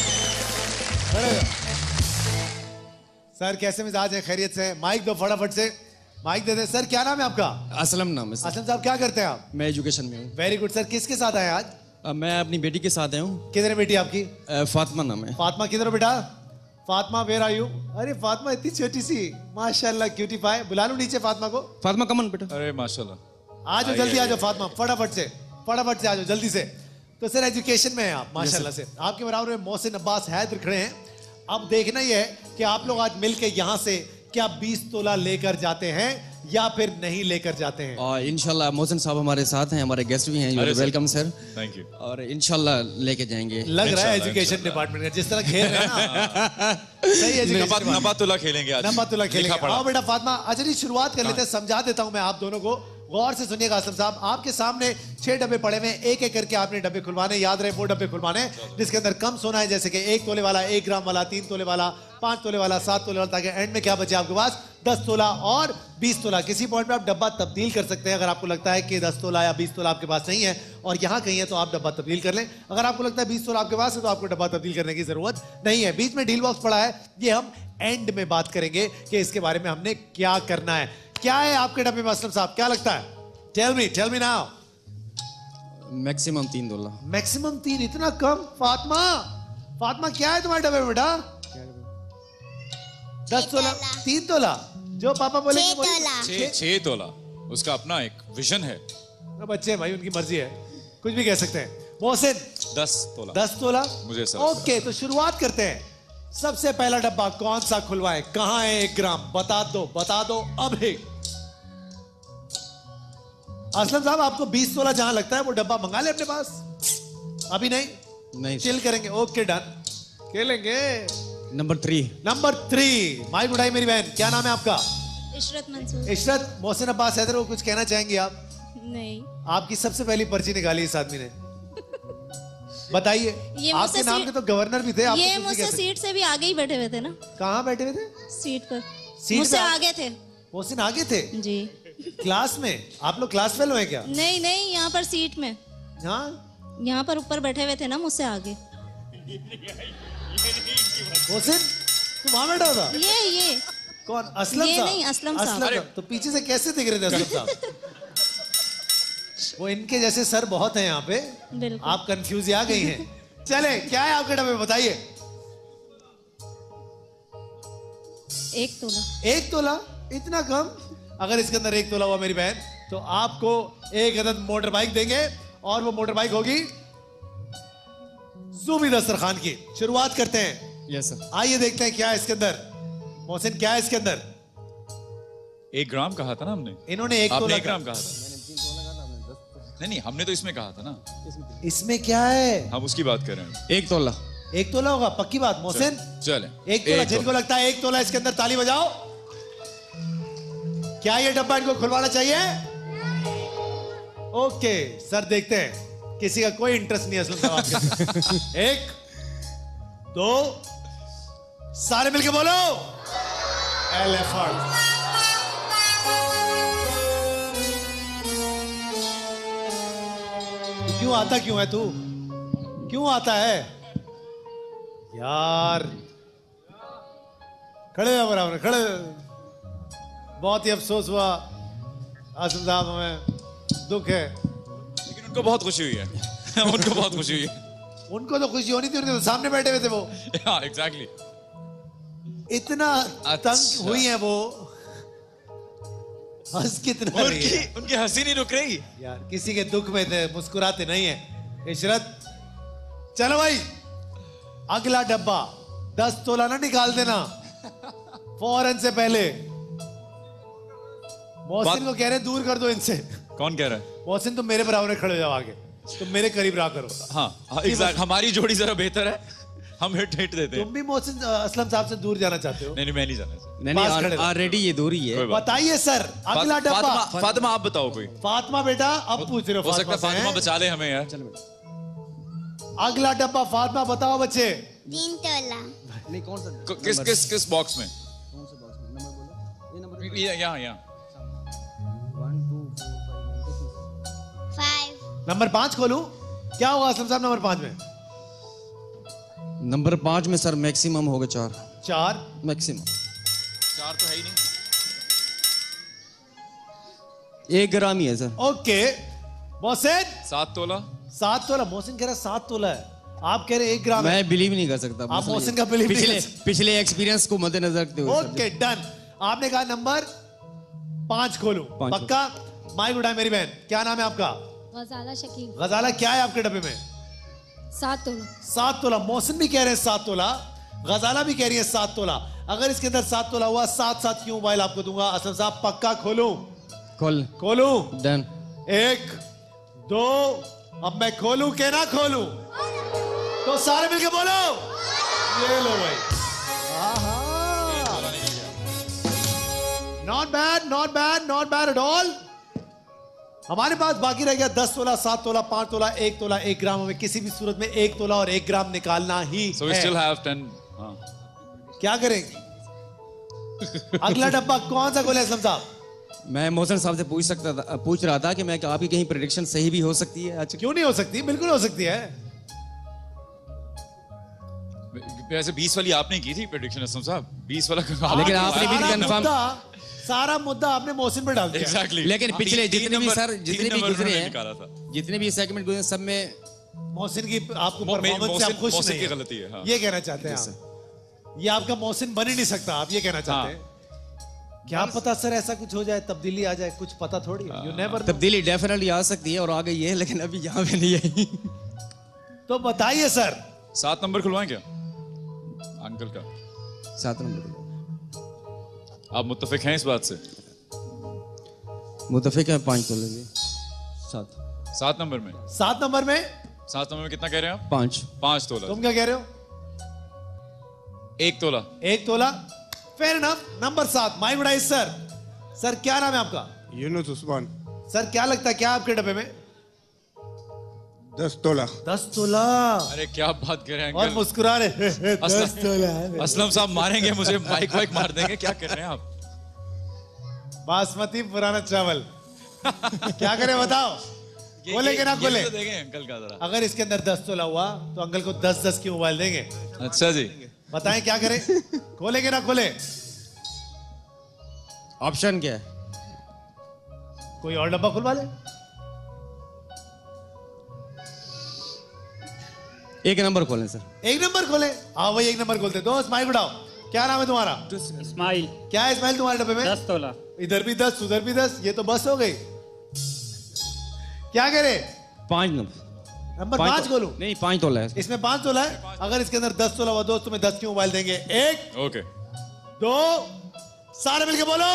सर कैसे मिजाज है, खैरियत से? माइक दो फटाफट से, माइक दे दे। सर क्या नाम है आपका? असलम नाम है सर। असलम साहब क्या करते हैं आप? मैं एजुकेशन में हूँ। Very good sir. किसके साथ आए आज? अ, मैं अपनी बेटी के साथ आया हूँ। किधर है बेटी आपकी? अ, फातिमा नाम है। फातिमा किधर हो बेटा? Fatima where are you? अरे फातिमा इतनी छोटी सी, माशाल्लाह क्यूटी पाए। बुला लूं नीचे फातिमा को? फातिमा कमन बेटा। अरे माशाल्लाह। आ जाओ जल्दी, आ जाओ फातिमा, फटाफट से फटाफट से आ जाओ जल्दी से। तो सर एजुकेशन में है आप माशाल्लाह से। आपके बराबर में मोहसिन, अब्बास, हैदर खड़े हैं। अब देखना ये है कि आप लोग आज मिलके यहाँ से क्या बीस तोला लेकर जाते हैं या फिर नहीं लेकर जाते हैं। और इंशाल्लाह मोहसिन साहब हमारे साथ हैं, हमारे गेस्ट भी हैं। You welcome sir. Thank you. और इंशाल्लाह लेके जाएंगे। लग रहा है एजुकेशन डिपार्टमेंट का जिस तरह खेल रहे हैं ना। सही एजुकेशन। नबातुल्लाह खेलेंगे आज। नबातुल्लाह खेलेंगे। आओ बेटा फातिमा। अच्छा जी शुरुआत कर लेते हैं, समझा देता हूं मैं आप दोनों को। गौर से सुनिएगा असलम साहब, आपके सामने छह डब्बे पड़े हुए, एक एक करके आपने डब्बे खुलवाने। याद रहे वो डब्बे खुलवाने जिसके अंदर कम सोना है, जैसे कि एक तोले वाला, एक ग्राम वाला, तीन तोले वाला, पांच तोले वाला, सात तोले वाला, ताकि एंड में क्या बचे आपके पास? दस तोला और बीस तोला। किसी पॉइंट पे आप डब्बा तब्दील कर सकते हैं। अगर आपको लगता है कि दस तोला या बीस तोला आपके पास नहीं है और यहाँ कहीं है तो आप डब्बा तब्दील कर लें। अगर आपको लगता है बीस तोला आपके पास है तो आपको डब्बा तब्दील करने की जरूरत नहीं है। बीच में डील बॉक्स पड़ा है, ये हम एंड में बात करेंगे कि इसके बारे में हमने क्या करना है। क्या है आपके डब्बे में असलम साहब, क्या लगता है? Tell me, tell me now. Maximum तीन तोला। मैक्सिमम तीन, इतना कम? फातिमा, फातिमा क्या है तुम्हारे डब्बे में बेटा? दस तोला, तीन तोला, जो पापा बोले छह छह तोला। उसका अपना एक विजन है। बच्चे भाई उनकी मर्जी है, कुछ भी कह सकते हैं। मोहसिन दस तोला। दस तोला मुझे सब। ओके तो शुरुआत करते हैं। सबसे पहला डब्बा कौन सा खुलवाएं? कहां है एक ग्राम? बता दो, बता दो अभी। असलम साहब आपको बीस तोला जहां लगता है वो डब्बा मंगा ले अपने पास। अभी नहीं, नहीं चिल करेंगे। ओके डन, खेलेंगे। Number three. Number three. Mic उठाई मेरी बहन, क्या नाम है आपका? इशरत मंसूर। इशरत। मोहसिन, अब्बास, हैदर को कुछ कहना चाहेंगे आप? नहीं। आपकी सबसे पहली पर्ची निकाली इस आदमी ने, बताइए। आपके नाम के तो गवर्नर भी थे। ये मुझसे सीट से भी आगे ही बैठे हुए थे ना। कहाँ बैठे हुए थे? सीट पर। सीट मुझसे पे आगे थे। मोहसिन आगे थे जी। क्लास में? आप लोग क्लास फेल हुए क्या? नहीं नहीं, यहाँ पर सीट में। हाँ यहाँ पर ऊपर बैठे हुए थे ना मुझसे आगे। मोहसिन तुम वहां बैठा था? ये ये कौन? असलम ये साहब? नहीं, असलम साहब। तो पीछे से कैसे दिख रहे थे असलम साहब? वो इनके जैसे सर बहुत हैं यहाँ पे, आप कंफ्यूज आ गई हैं। चले, क्या है आपके डब्बे में बताइए? एक तोला। एक तोला, इतना कम? अगर इसके अंदर एक तोला हुआ मेरी बहन तो आपको एक अदद मोटर बाइक देंगे और वो मोटर बाइक होगी ज़ूमी दस्तरखान की। शुरुआत करते हैं। Yes sir. आइए देखते हैं क्या है इसके अंदर। मोहसिन क्या है इसके अंदर? एक ग्राम कहा था ना हमने। इन्होंने एक तोला एक ग्राम कहा था। नहीं नहीं, हमने तो इसमें कहा था ना। इसमें क्या है? हम उसकी बात कर रहे हैं। एक तोला। एक तोला होगा पक्की बात? मोहसिन चले एक तोला। जिनको लगता है एक तोला इसके अंदर ताली बजाओ। क्या ये डब्बा इनको खुलवाना चाहिए? ओके सर देखते हैं, किसी का कोई इंटरेस्ट नहीं है असलम साहब आपके। एक दो, सारे मिलके बोलो एलिफेंट। क्यों आता क्यों है तू? क्यों आता है यार? खड़े हो बराबर, खड़े। बहुत ही अफसोस हुआ आसिम साहब, हमें दुख है। लेकिन उनको बहुत खुशी हुई है। उनको बहुत खुशी हुई है। उनको तो खुशी होनी थी, उनके तो सामने बैठे हुए थे वो। हाँ एग्जैक्टली। इतना तंग हुई है वो, हंस कितना रही उनकी है उनकी हंसी नहीं रुक रही यार, किसी के दुख में थे, मुस्कुराते नहीं है। इशरत चलो भाई, अगला डब्बा दस तोला ना निकाल देना फौरन से पहले। मोहसिन को कह रहे दूर कर दो इनसे। कौन कह रहा है? मोहसिन तुम मेरे बराबर खड़े हो जाओ आगे, तुम मेरे करीब रहा करो। हाँ एग्जैक्ट, हमारी जोड़ी जरा बेहतर है, हम हिट हिट देते हैं। तुम भी मोहसिन असलम साहब से दूर जाना चाहते हो? नहीं नहीं मैं नहीं जाना चाहता। नहीं नहीं ऑलरेडी ये दूरी है। बताइए सर, अगला डब्बा। फातिमा, फातिमा आप बताओ कोई। फातिमा बेटा अब पूछ रहे हो? हो सकता है फातिमा बचा ले हमें यार। अगला डब्बा फातिमा बताओ बच्चे। तीन तोला। नहीं कौन सा? किस किस किस बॉक्स में? कौन सा बॉक्स में? नंबर बोलो। ये नंबर ये यहाँ यहाँ। One two four five. Number पांच खोलूं? क्या होगा असलम साहब नंबर पांच में? नंबर पांच में सर मैक्सिमम होगा चार। चार मैक्सिमम। चार तो है ही नहीं। एक ग्राम ही है सर। ओके मोहसिन। सात तोला। सात तोला? मोहसिन कह रहा सात तोला है, आप कह रहे एक ग्राम है। मैं बिलीव नहीं कर सकता। आप मोहसिन का बिलीव पिछले पिछले एक्सपीरियंस को मद्देनजर रखते हुए। Okay done. आपने कहा नंबर पांच खोलूं, पक्का? माइक उठाए मेरी बहन, क्या नाम है आपका? गजाला शकील। गजाला क्या है आपके डब्बे में? सात तोला। सात तोला। मोहसिन भी कह रहे हैं सात तोला, गजाला भी कह रही है सात तोला। अगर इसके अंदर सात तोला हुआ, सात सात क्यों मोबाइल आपको दूंगा। असलम साहब पक्का खोलूं? खोल। खोलूं? डन। एक दो, अब मैं खोलूं के ना खोलूं? तो सारे मिलके बोलो। ये लो भाई, not bad, not bad, not bad at all. हमारे पास बाकी रह गया दस तोला, सात तोला, पांच तोला, एक तोला, एक ग्राम। हमें किसी भी सूरत में एक तोला और एक ग्राम निकालना ही so we है। still have ten, हाँ। क्या करेंगे? अगला डब्बा कौन सा खोले असलम साहब? मैं मोहसिन साहब से पूछ सकता था, पूछ रहा था कि मैं आपकी कहीं प्रेडिक्शन सही भी हो सकती है आज? क्यों नहीं हो सकती, बिल्कुल हो सकती है। वैसे बीस वाली आपने की थी प्रेडिक्शन असलम साहब, बीस वाला। लेकिन आपने भी कंफर्म, सारा मुद्दा आपने मोहसिन पे डाल दिया। Exactly. लेकिन पिछले जितने भी सर जितने भी गुजरे हैं, हैं, जितने भी सेगमेंट गुजरे सब में मोहसिन की आपको परफॉर्मेंस से आप खुश नहीं की गलती है। हाँ। ये कहना चाहते हैं आप? ये आपका मोहसिन बन ही नहीं सकता, आप ये कहना चाहते हैं? क्या पता सर ऐसा कुछ हो जाए, तब्दीली आ जाए, कुछ पता थोड़ी है। You never. तब्दीली डेफिनेटली आ सकती है और आ गई है, लेकिन अभी यहाँ पे नहीं आई। तो बताइए सर। सात नंबर खुलवाएं क्या अंकल का? सात नंबर। आप मुत्तफिक हैं इस बात से? मुत्तफिक है। पांच तोले की। सात। सात नंबर में? सात नंबर में? सात नंबर में कितना कह रहे हैं आप? पांच। पांच तोला। तुम क्या कह रहे हो? एक तोला। एक तोला, फेयर इनफ। नंबर सात, my good eyes sir. Sir क्या नाम है आपका? यूनुस उस्मान। सर क्या लगता है क्या आपके डब्बे में? दस तोला। दस तोला? अरे क्या बात कर रहे हैं और अंकल? मुस्कुरा रहे। दस तोला है। असलम साहब मारेंगे मुझे, माइक वाइक मार देंगे। क्या कर रहे हैं आप? बासमती पुराना चावल। क्या करें बताओ? खोले के ना खोले? तो देंगे अंकल का जरा। अगर इसके अंदर दस तोला हुआ तो अंकल को दस दस की मोबाइल देंगे। अच्छा जी, बताएं क्या करें? खोले के ना खोले? ऑप्शन क्या है? कोई और डब्बा खुलवा ले। एक नंबर खोलें सर। एक नंबर खोले? हाँ भाई एक नंबर खोलते। दोस्त माइक उठाओ, क्या नाम है तुम्हारा? इस्माइल। क्या है इस्माइल तुम्हारे डब्बे में? दस तोला। इधर भी दस, उधर भी दस, ये तो बस हो गई। क्या करे? पांच नंबर। नंबर पांच खोलूं? नहीं पांच तोला है इसमें पांच तोला है। अगर इसके अंदर दस तोला हुआ दोस्त तुम्हें दस की मोबाइल देंगे। एक, ओके, दो, सारे मिलके बोलो।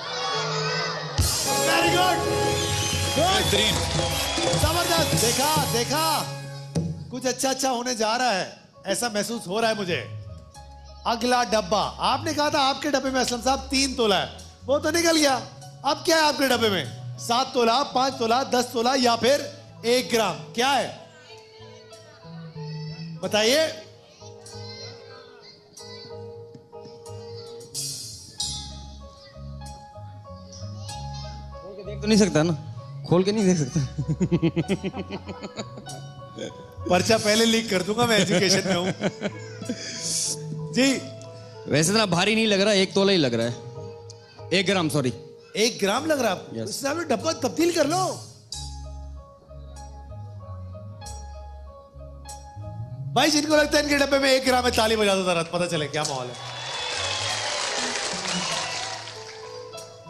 वेरी गुड, बेहतरीन, जबरदस्त। देखा देखा, कुछ अच्छा अच्छा होने जा रहा है, ऐसा महसूस हो रहा है मुझे। अगला डब्बा, आपने कहा था आपके डब्बे में असलम साहब तीन तोला है, वो तो निकल गया। अब क्या है आपके डब्बे में? सात तोला, पांच तोला, दस तोला या फिर एक ग्राम? क्या है बताइए? खोल के देख तो नहीं सकता ना? खोल के नहीं देख सकता। पर्चा पहले लीक कर दूंगा, मैं एजुकेशन में हूं जी। वैसे इतना भारी नहीं लग रहा, एक तोला ही लग रहा है। एक ग्राम, सॉरी एक ग्राम लग रहा है। yes. इससे आप डब्बा तब्दील कर लो। भाई जिनको लगता है इनके डब्बे में एक ग्राम है, ताली बजा दो जरा, पता चले क्या माहौल है।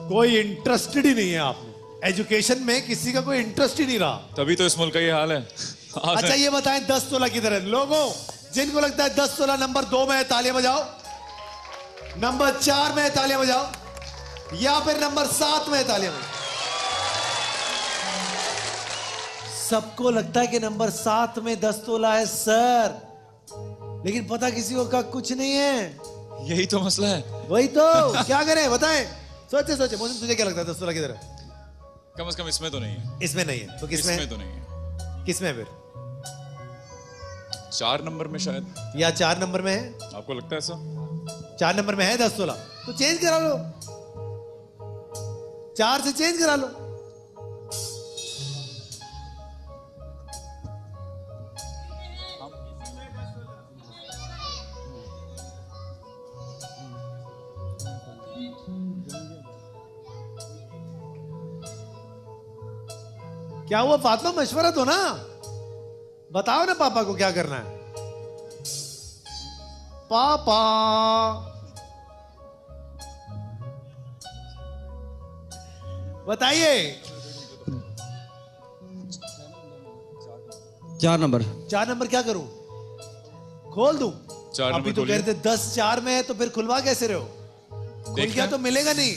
कोई इंटरेस्टेड ही नहीं है आप में एजुकेशन में, किसी का कोई इंटरेस्ट ही नहीं रहा। तभी तो इस मुल्क का ये हाल है। अच्छा ये बताएं दस तोला किधर है? लोगों जिनको लगता है दस तोला नंबर दो में है तालियां बजाओ, नंबर चार में है तालियां बजाओ, या फिर नंबर सात में है तालियां बजाओ। सबको लगता है कि नंबर सात में दस तोला है सर, लेकिन पता किसी को का कुछ नहीं है। यही तो मसला है। वही तो क्या करें बताएं, सोचे सोचे। मोहसिन तुझे क्या लगता है दस तोला किधर है? कम से कम इसमें तो नहीं है। इसमें नहीं है तो किसमें? इसमें तो नहीं है। किसमें फिर? चार नंबर में शायद, या चार नंबर में है? आपको लगता है ऐसा? चार नंबर में है दस तोला तो चेंज करा लो, चार से चेंज करा लो। क्या हुआ फातिमा, मशवरा दो ना, बताओ ना पापा को क्या करना है। पापा बताइए। चार नंबर। चार नंबर क्या करूं? खोल दूं? चार अभी नंबर तो कह रहे थे दस चार में है, तो फिर खुलवा कैसे रहे हो? खुल गया तो मिलेगा नहीं।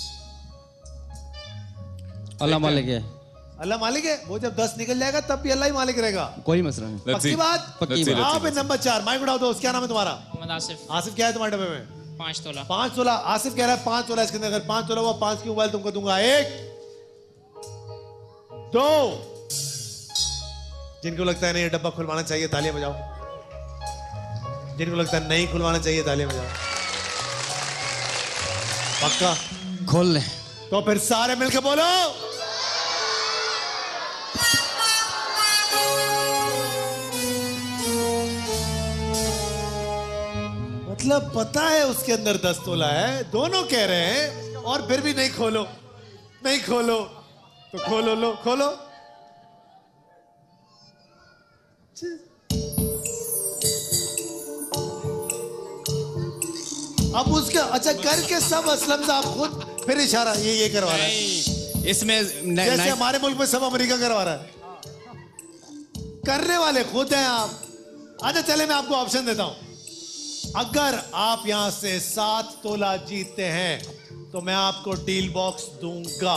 अल्लाह मालिक है। अल्लाह मालिक है, वो जब दस निकल जाएगा तब भी अल्लाह ही मालिक रहेगा। कोई मसला नहीं। पक्की बात? पक्की बात। आप नंबर चार माइक उठाओ दोस्त, क्या नाम है तुम्हारा? आसिफ। आसिफ क्या है तुम्हारे डब्बे में? पांच तोला। पांच तोला। आसिफ कह रहा है पांच तोला, इसके अंदर अगर पांच तोला हुआ पांच की मोबाइल तुमको दूंगा। एक दो। जिनको लगता है नहीं ये डब्बा खुलवाना चाहिए तालियां बजाओ, जिनको लगता है नहीं खुलवाना चाहिए तालियां बजाओ। पक्का खोल ले तो फिर सारे मिलकर बोलो मतलब पता है उसके अंदर दस तोला है, दोनों कह रहे हैं और फिर भी नहीं खोलो, नहीं खोलो तो खोलो, लो खोलो। अब उसके अच्छा करके सब असलम साहब खुद फिर इशारा ये ये करवा रहा है। इसमें जैसे हमारे मुल्क में सब अमेरिका करवा रहा है, करने वाले खुद हैं आप। अच्छा चले मैं आपको ऑप्शन देता हूं, अगर आप यहां से सात तोला जीतते हैं तो मैं आपको डील बॉक्स दूंगा,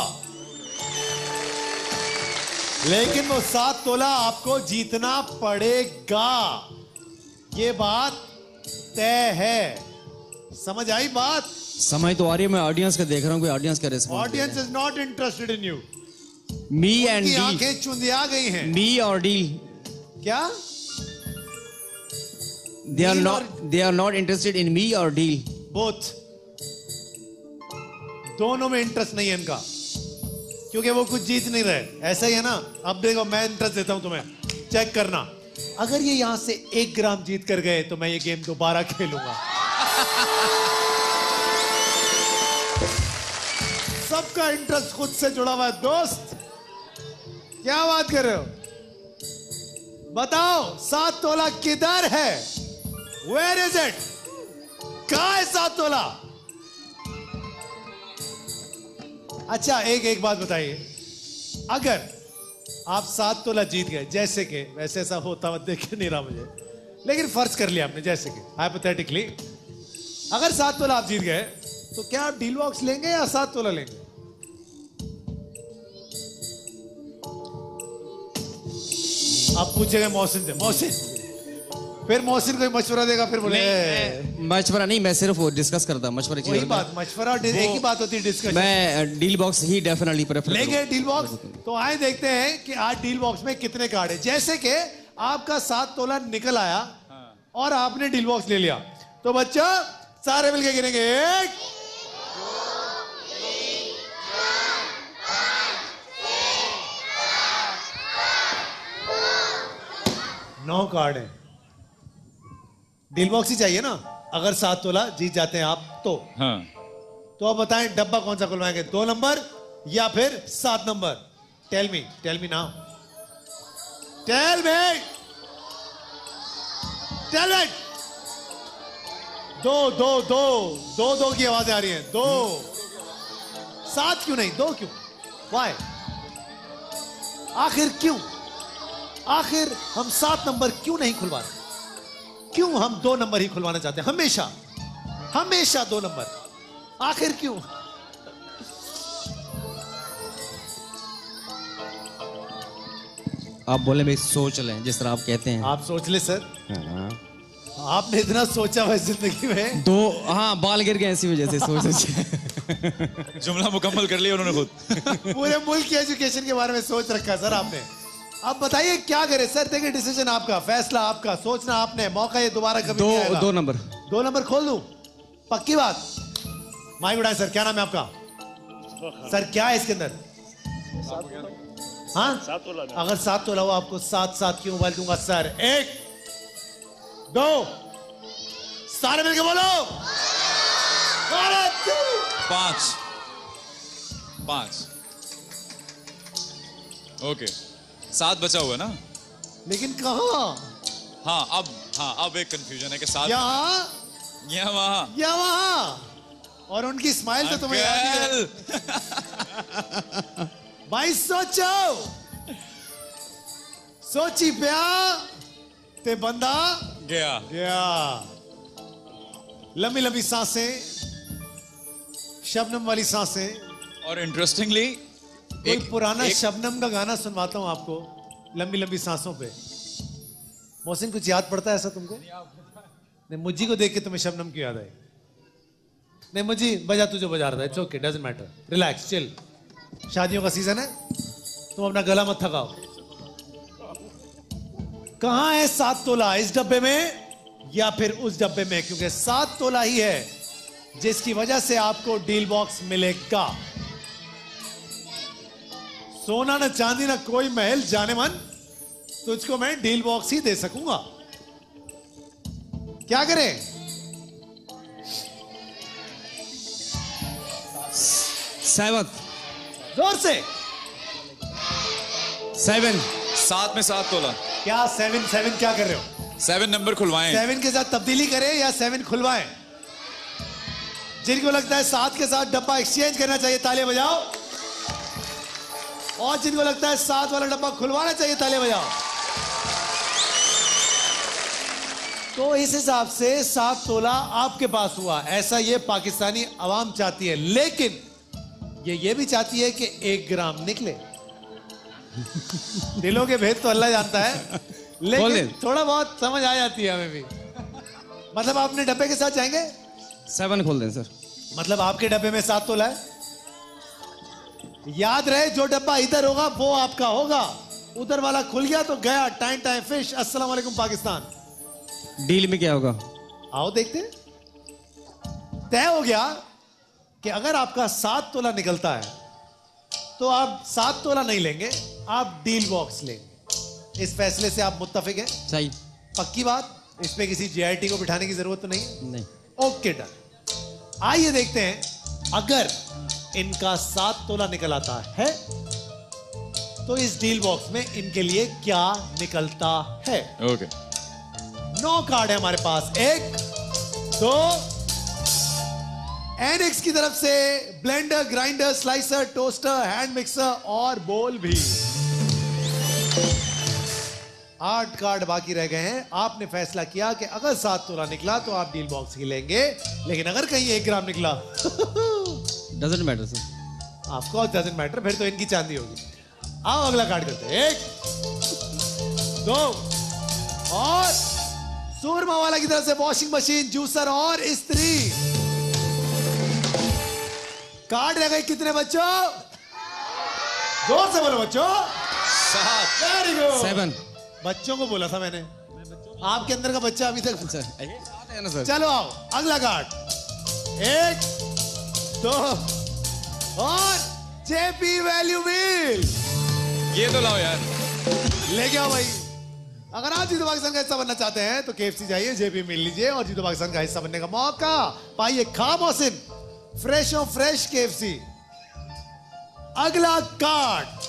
लेकिन वो सात तोला आपको जीतना पड़ेगा, ये बात तय है। समझ आई बात? समझ तो आ रही है, मैं ऑडियंस का देख रहा हूँ, कोई ऑडियंस का response. Audience is not interested in you. Me and the, आंखें चुंधिया गई हैं। मी और डील क्या? They are not. They are not interested in me or deal. Both. दोनों में इंटरेस्ट नहीं है इनका, क्योंकि वो कुछ जीत नहीं रहे। ऐसा ही है ना। अब देखो मैं इंटरेस्ट देता हूं तुम्हें, चेक करना। अगर ये यहां से एक ग्राम जीत कर गए तो मैं ये गेम दोबारा खेलूंगा। सबका इंटरेस्ट खुद से जुड़ा हुआ है दोस्त। क्या बात कर रहे हो? बताओ सात तोला किधर है? Where is it? कहां है सात तोला? अच्छा एक एक बात बताइए, अगर आप सात तोला जीत गए, जैसे कि वैसे ऐसा होता हुआ देख नहीं रहा मुझे, लेकिन फर्ज कर लिया आपने, जैसे कि हाइपोथेटिकली अगर सात तोला आप जीत गए तो क्या आप डील बॉक्स लेंगे या सात तोला लेंगे? आप पूछेंगे मोहसिन से, मोहसिन फिर मोहसिन कोई मशवरा देगा, फिर बोले मशवरा नहीं, मैं सिर्फ वो डिस्कस करता, मशवरा की वही बात, मशवरा एक ही बात होती है डिस्कशन। मैं डील बॉक्स ही डेफिनेटली प्रेफर लेंगे डील बॉक्स। तो आए देखते हैं कि आज डील बॉक्स में कितने कार्ड है। जैसे कि आपका सात तोला निकल आया और आपने डील बॉक्स ले लिया, तो बच्चा सारे मिलके गिनेंगे। एक नौ कार्ड है, डील बॉक्स ही चाहिए ना। अगर सात तोला जीत जाते हैं आप तो हाँ। तो आप बताएं डब्बा कौन सा खुलवाएंगे, दो नंबर या फिर सात number? Tell me, tell me now, tell me, tell me. दो दो दो दो दो की आवाजें आ रही हैं। दो सात क्यों नहीं, दो क्यों? वाई? आखिर क्यों? आखिर हम सात नंबर क्यों नहीं खुलवा रहे? क्यों हम दो नंबर ही खुलवाना चाहते हैं? हमेशा हमेशा दो नंबर, आखिर क्यों? आप बोले भाई सोच लें, जिस तरह आप कहते हैं। आप सोच ले सर। हाँ। आपने इतना सोचा हुआ जिंदगी में? दो, हाँ बाल गिर गए इसी वजह से सोच सोच जुमला मुकम्मल कर लिया उन्होंने खुद। पूरे मुल्क की एजुकेशन के बारे में सोच रखा है सर आपने। अब बताइए क्या करें सर? देखिए डिसीजन आपका, फैसला आपका, सोचना आपने, मौका ये दोबारा कभी दो नहीं आएगा। दो नंबर दो नंबर खोल दूं? पक्की बात? माइक उठाएं सर, क्या नाम है आपका? सर क्या है इसके अंदर? हाँ अगर सात तोला हो आपको सात सात की मोबाइल दूंगा सर। एक दो, सारे मिलके बोलो। पांच पांच ओके, सात बचा हुआ है ना? लेकिन कहाँ? हाँ अब, हाँ अब एक कंफ्यूजन है कि सात यहाँ या वहां या वहां। और उनकी स्माइल तो तुम्हें याद ही है। भाई सोचो, सोची पिया ते बंदा गया गया। लंबी लंबी सांसें, शबनम वाली सांसें। और इंटरेस्टिंगली एक पुराना एक... शबनम का गाना सुनवाता हूं आपको, लंबी लंबी सांसों पे। मोहसिन कुछ याद पड़ता है ऐसा तुमको? नहीं, मुझी को देख के तुम्हें शबनम क्यों याद आई? नहीं मुझी, बजा तू जो बजा रहा था, it's okay, doesn't matter, relax, chill. शादियों का सीजन है, तुम अपना गला मत थकाओ। कहां है सात तोला? इस डब्बे में या फिर उस डब्बे में? क्योंकि सात तोला ही है जिसकी वजह से आपको डील बॉक्स मिलेगा। सोना न चांदी न कोई महल जाने मन, तुझको मैं डील बॉक्स ही दे सकूंगा। क्या करें? सेवन, जोर से। सेवन, सात में सात तोला। क्या सेवन? सेवन क्या कर रहे हो? Seven number खुलवाएं। सेवन के साथ तब्दीली करें या सेवन खुलवाएं? जिनको लगता है सात के साथ डब्बा एक्सचेंज करना चाहिए तालियां बजाओ। और जिनको लगता है सात वाला डब्बा खुलवाना चाहिए तालियां बजाओ। तो इस हिसाब से सात तोला आपके पास हुआ, ऐसा ये पाकिस्तानी आवाम चाहती है। लेकिन ये ये भी चाहती है कि एक ग्राम निकले। दिलों के भेद तो अल्लाह जानता है, लेकिन थोड़ा बहुत समझ आ जाती है हमें भी। मतलब आप अपने डब्बे के साथ जाएंगे? सेवन खोल दें सर। मतलब आपके डब्बे में सात तोला है। याद रहे, जो डब्बा इधर होगा वो आपका होगा। उधर वाला खुल गया तो गया, टाइम टाइम फिश। अस्सलाम वालेकुम पाकिस्तान। डील में क्या होगा? आओ देखते हैं। तय हो गया कि अगर आपका सात तोला निकलता है तो आप सात तोला नहीं लेंगे, आप डील बॉक्स लेंगे। इस फैसले से आप मुत्तफिक हैं? सही। पक्की बात? इस पे किसी जीआईटी को बिठाने की जरूरत तो नहीं? नहीं। Okay done. आइए देखते हैं, अगर इनका सात तोला निकल आता है तो इस डील बॉक्स में इनके लिए क्या निकलता है। Okay okay. नौ कार्ड है हमारे पास। एक, दो, एनिक्स की तरफ से blender, grinder, slicer, toaster, hand mixer और बोल भी। आठ कार्ड बाकी रह गए हैं। आपने फैसला किया कि अगर सात तोला निकला तो आप डील बॉक्स ही लेंगे, लेकिन अगर कहीं एक ग्राम निकला doesn't matter sir. Of course doesn't matter, फिर तो इनकी चांदी होगी। आओ अगला कार्ड करते हैं। एक, दो, और सूरमा वाला की तरफ से वॉशिंग मशीन, जूसर और इस्त्री। कार्ड रह गए कितने बच्चों? जोर से बोलो बच्चों। सात। Very good. सेवन। बच्चों को बोला था मैंने, आपके अंदर का बच्चा अभी तक। सर चलो आओ अगला कार्ड। एक, दो, और जेपी वैल्यू व्हील। ये तो लाओ यार, लेके आओ भाई। अगर आप जीतो पाकिस्तान का हिस्सा बनना चाहते हैं तो केएफसी जाइए, जेपी मिल लीजिए और जीतो पाकिस्तान का हिस्सा बनने का मौका पाइए। खा मोहसिन, फ्रेश हो फ्रेश केएफसी। अगला कार्ड,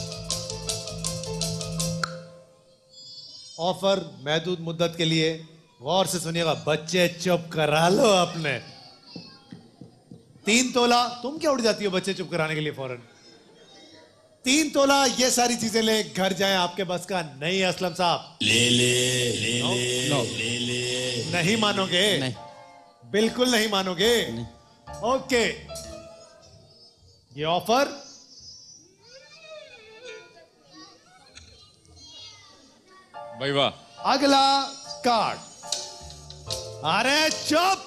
ऑफर महदूद मुद्दत के लिए, गौर से सुनिएगा बच्चे, चुप करा लो अपने। तीन तोला। तुम क्या उड़ जाती हो बच्चे चुप कराने के लिए फौरन? तीन तोला ये सारी चीजें ले, घर जाएं। आपके बस का नहीं है असलम साहब। ले ले ले no? ले no. ले ले नहीं मानोगे? नहीं, बिल्कुल नहीं मानोगे। नहीं। ओके, ये ऑफर भाई वाह। अगला कार्ड। अरे चुप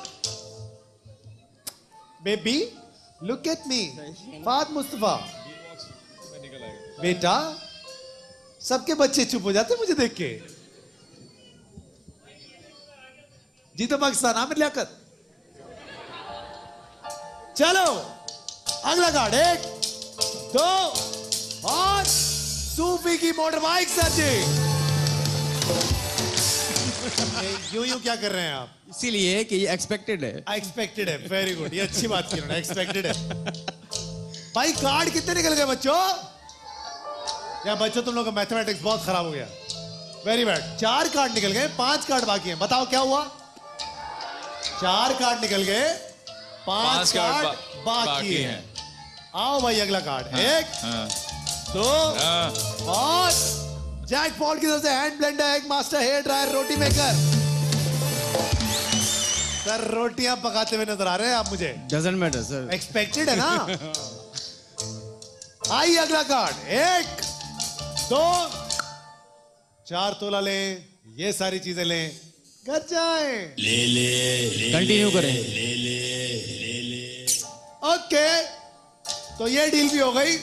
baby, look at me. Fahad Mustafa बेटा, सबके बच्चे चुप हो जाते मुझे देख के। जीतो पाकिस्तान, आमिर लियाकत। चलो अगला कार्ड, एक दो और सूफी की मोटर बाइक। सर जी यूं यूं क्या कर रहे हैं आप? इसीलिए कि ये एक्सपेक्टेड है। एक्सपेक्टेड है, वेरी गुड, ये अच्छी बात की उन्होंने, एक्सपेक्टेड है। भाई कार्ड कितने निकल गए बच्चों? या बच्चों तुम लोगों का मैथमेटिक्स बहुत खराब हो गया। Very bad. चार कार्ड निकल गए, पांच कार्ड बाकी हैं। बताओ क्या हुआ? चार कार्ड निकल गए, पांच कार्ड बा, बाकी हैं। आओ भाई अगला कार्ड। हाँ, एक हाँ, दो हाँ, और जैक पॉल की तरफ से हैंड ब्लेंडर, एक master hair dryer, roti maker. Sir रोटियां पकाते हुए नजर आ रहे हैं आप मुझे। डजंट मैटर सर, एक्सपेक्टेड है ना। आइए अगला कार्ड, एक दो चार तोला लें, ये सारी चीजें लें, घर जाएं। ले ले कंटिन्यू करें। ले ले ले ले ओके, तो ये डील भी हो गई।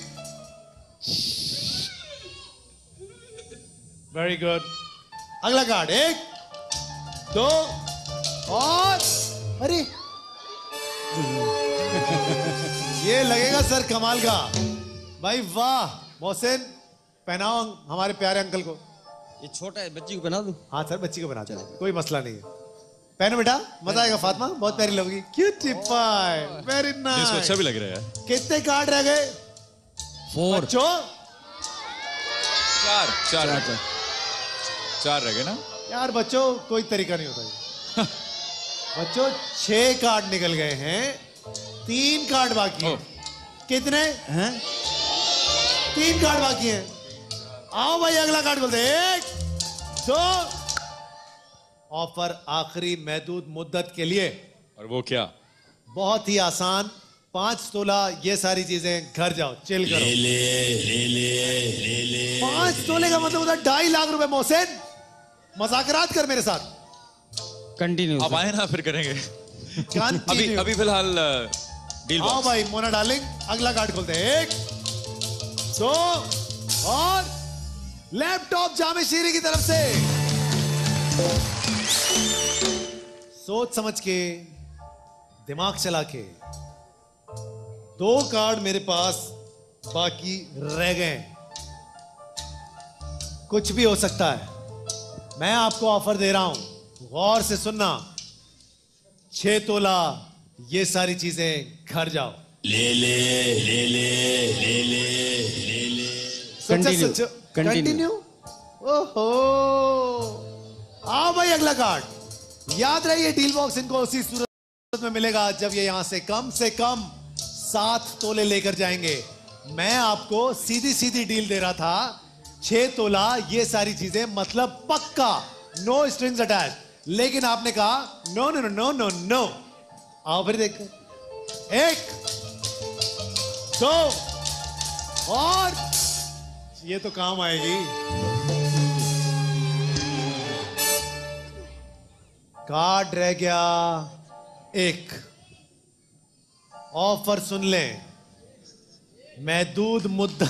Very good. अगला कार्ड, एक दो और अरे ये लगेगा सर कमाल का। भाई वाह मोहसिन, पहनाओ हमारे प्यारे अंकल को। ये छोटा है, बच्ची को पहना दूं? हाँ सर, बच्ची को बना दो, कोई मसला नहीं है। पहनो बेटा, मजा आएगा। फातिमा बहुत प्यारी लगेगी। Cutie pie, very nice. इसको अच्छा भी लग रहा है। कितने कार्ड रह गए? फोर। बच्चों चार चार चार, चार, चार रह गए ना यार। बच्चों कोई तरीका नहीं होता है। बच्चों छह कार्ड निकल गए हैं, तीन कार्ड बाकी हैं। कितने हैं? तीन कार्ड बाकी हैं। आओ भाई अगला कार्ड बोलते हैं। एक दो, ऑफर आखिरी महदूद मुद्दत के लिए। और वो क्या? बहुत ही आसान, पांच तोला, ये सारी चीजें, घर जाओ, चिल करो। ले ले ले ले ले ले पांच तोले का मतलब होता है ढाई लाख रुपए। मोहसिन मजाकरात कर मेरे साथ। कंटिन्यू। आप आए ना, फिर करेंगे। अभी अभी फिलहाल डील बॉक्स। आओ भाई मोना डार्लिंग, अगला कार्ड खोलते हैं। एक दो और लैपटॉप जामे शीरी की तरफ से। सोच समझ के, दिमाग चला के, दो कार्ड मेरे पास बाकी रह गए। कुछ भी हो सकता है। मैं आपको ऑफर दे रहा हूं, गौर से सुनना। छह तोला, ये सारी चीजें, घर जाओ। ले ले ले ले ले ले ले ले कंटिन्यू कंटिन्यू। ओहो, आओ भाई अगला कार्ड। याद रहिए डील बॉक्स इनको उसी सूरत में मिलेगा जब ये यहां से कम से कम सात तोले लेकर जाएंगे। मैं आपको सीधी सीधी डील दे रहा था, छह तोला, ये सारी चीजें, मतलब पक्का, नो स्ट्रिंग्स अटैच। लेकिन आपने कहा no no no no no. आओ फिर देख, एक दो और ये तो काम आएगी। कार्ड रह गया एक। ऑफर सुन लें, महदूद मुद्दा।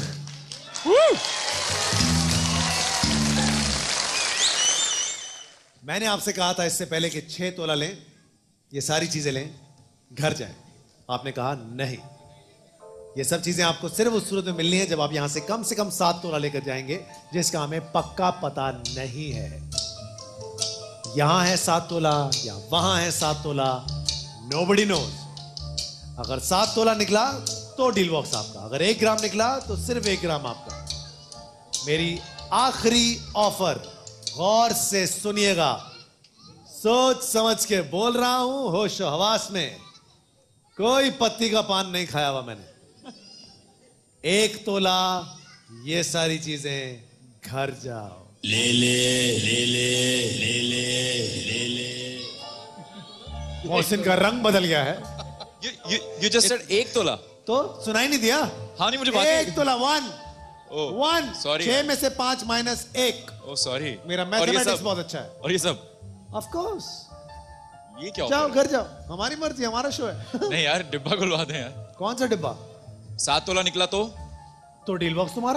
मैंने आपसे कहा था इससे पहले कि छह तोला लें, ये सारी चीजें लें, घर जाएं। आपने कहा नहीं, ये सब चीजें आपको सिर्फ उस सूरत में मिलनी है जब आप यहां से कम से कम सात तोला लेकर जाएंगे, जिसका हमें पक्का पता नहीं है। यहां है सात तोला या वहां है सात तोला, नोबडी नोज। अगर सात तोला निकला तो डील बॉक्स आपका, अगर एक ग्राम निकला तो सिर्फ एक ग्राम आपका। मेरी आखिरी ऑफर, गौर से सुनिएगा, सोच समझ के बोल रहा हूं, होश हवास में। कोई पत्ती का पान नहीं खाया हुआ मैंने। एक तोला ये सारी चीजें, घर जाओ। ले ले ले ले ले ले ले ले। मोहसिन का रंग बदल गया है। You, you, you just said एक तोला। तो सुनाई नहीं दिया? हाँ नहीं, मुझे बात एक तोला वन वन सॉरी, छह में से पांच माइनस एक। ओ सॉरी, मेरा मैथमेटिक्स बहुत अच्छा है। और ये सब ऑफ कोर्स। ये क्या? जाओ घर जाओ, हमारी मर्जी, हमारा शो है। नहीं यार, डिब्बा खुलवा दे यार। कौन सा डिब्बा? सात तोला निकला तो तो डील बॉक्स तुम्हारा,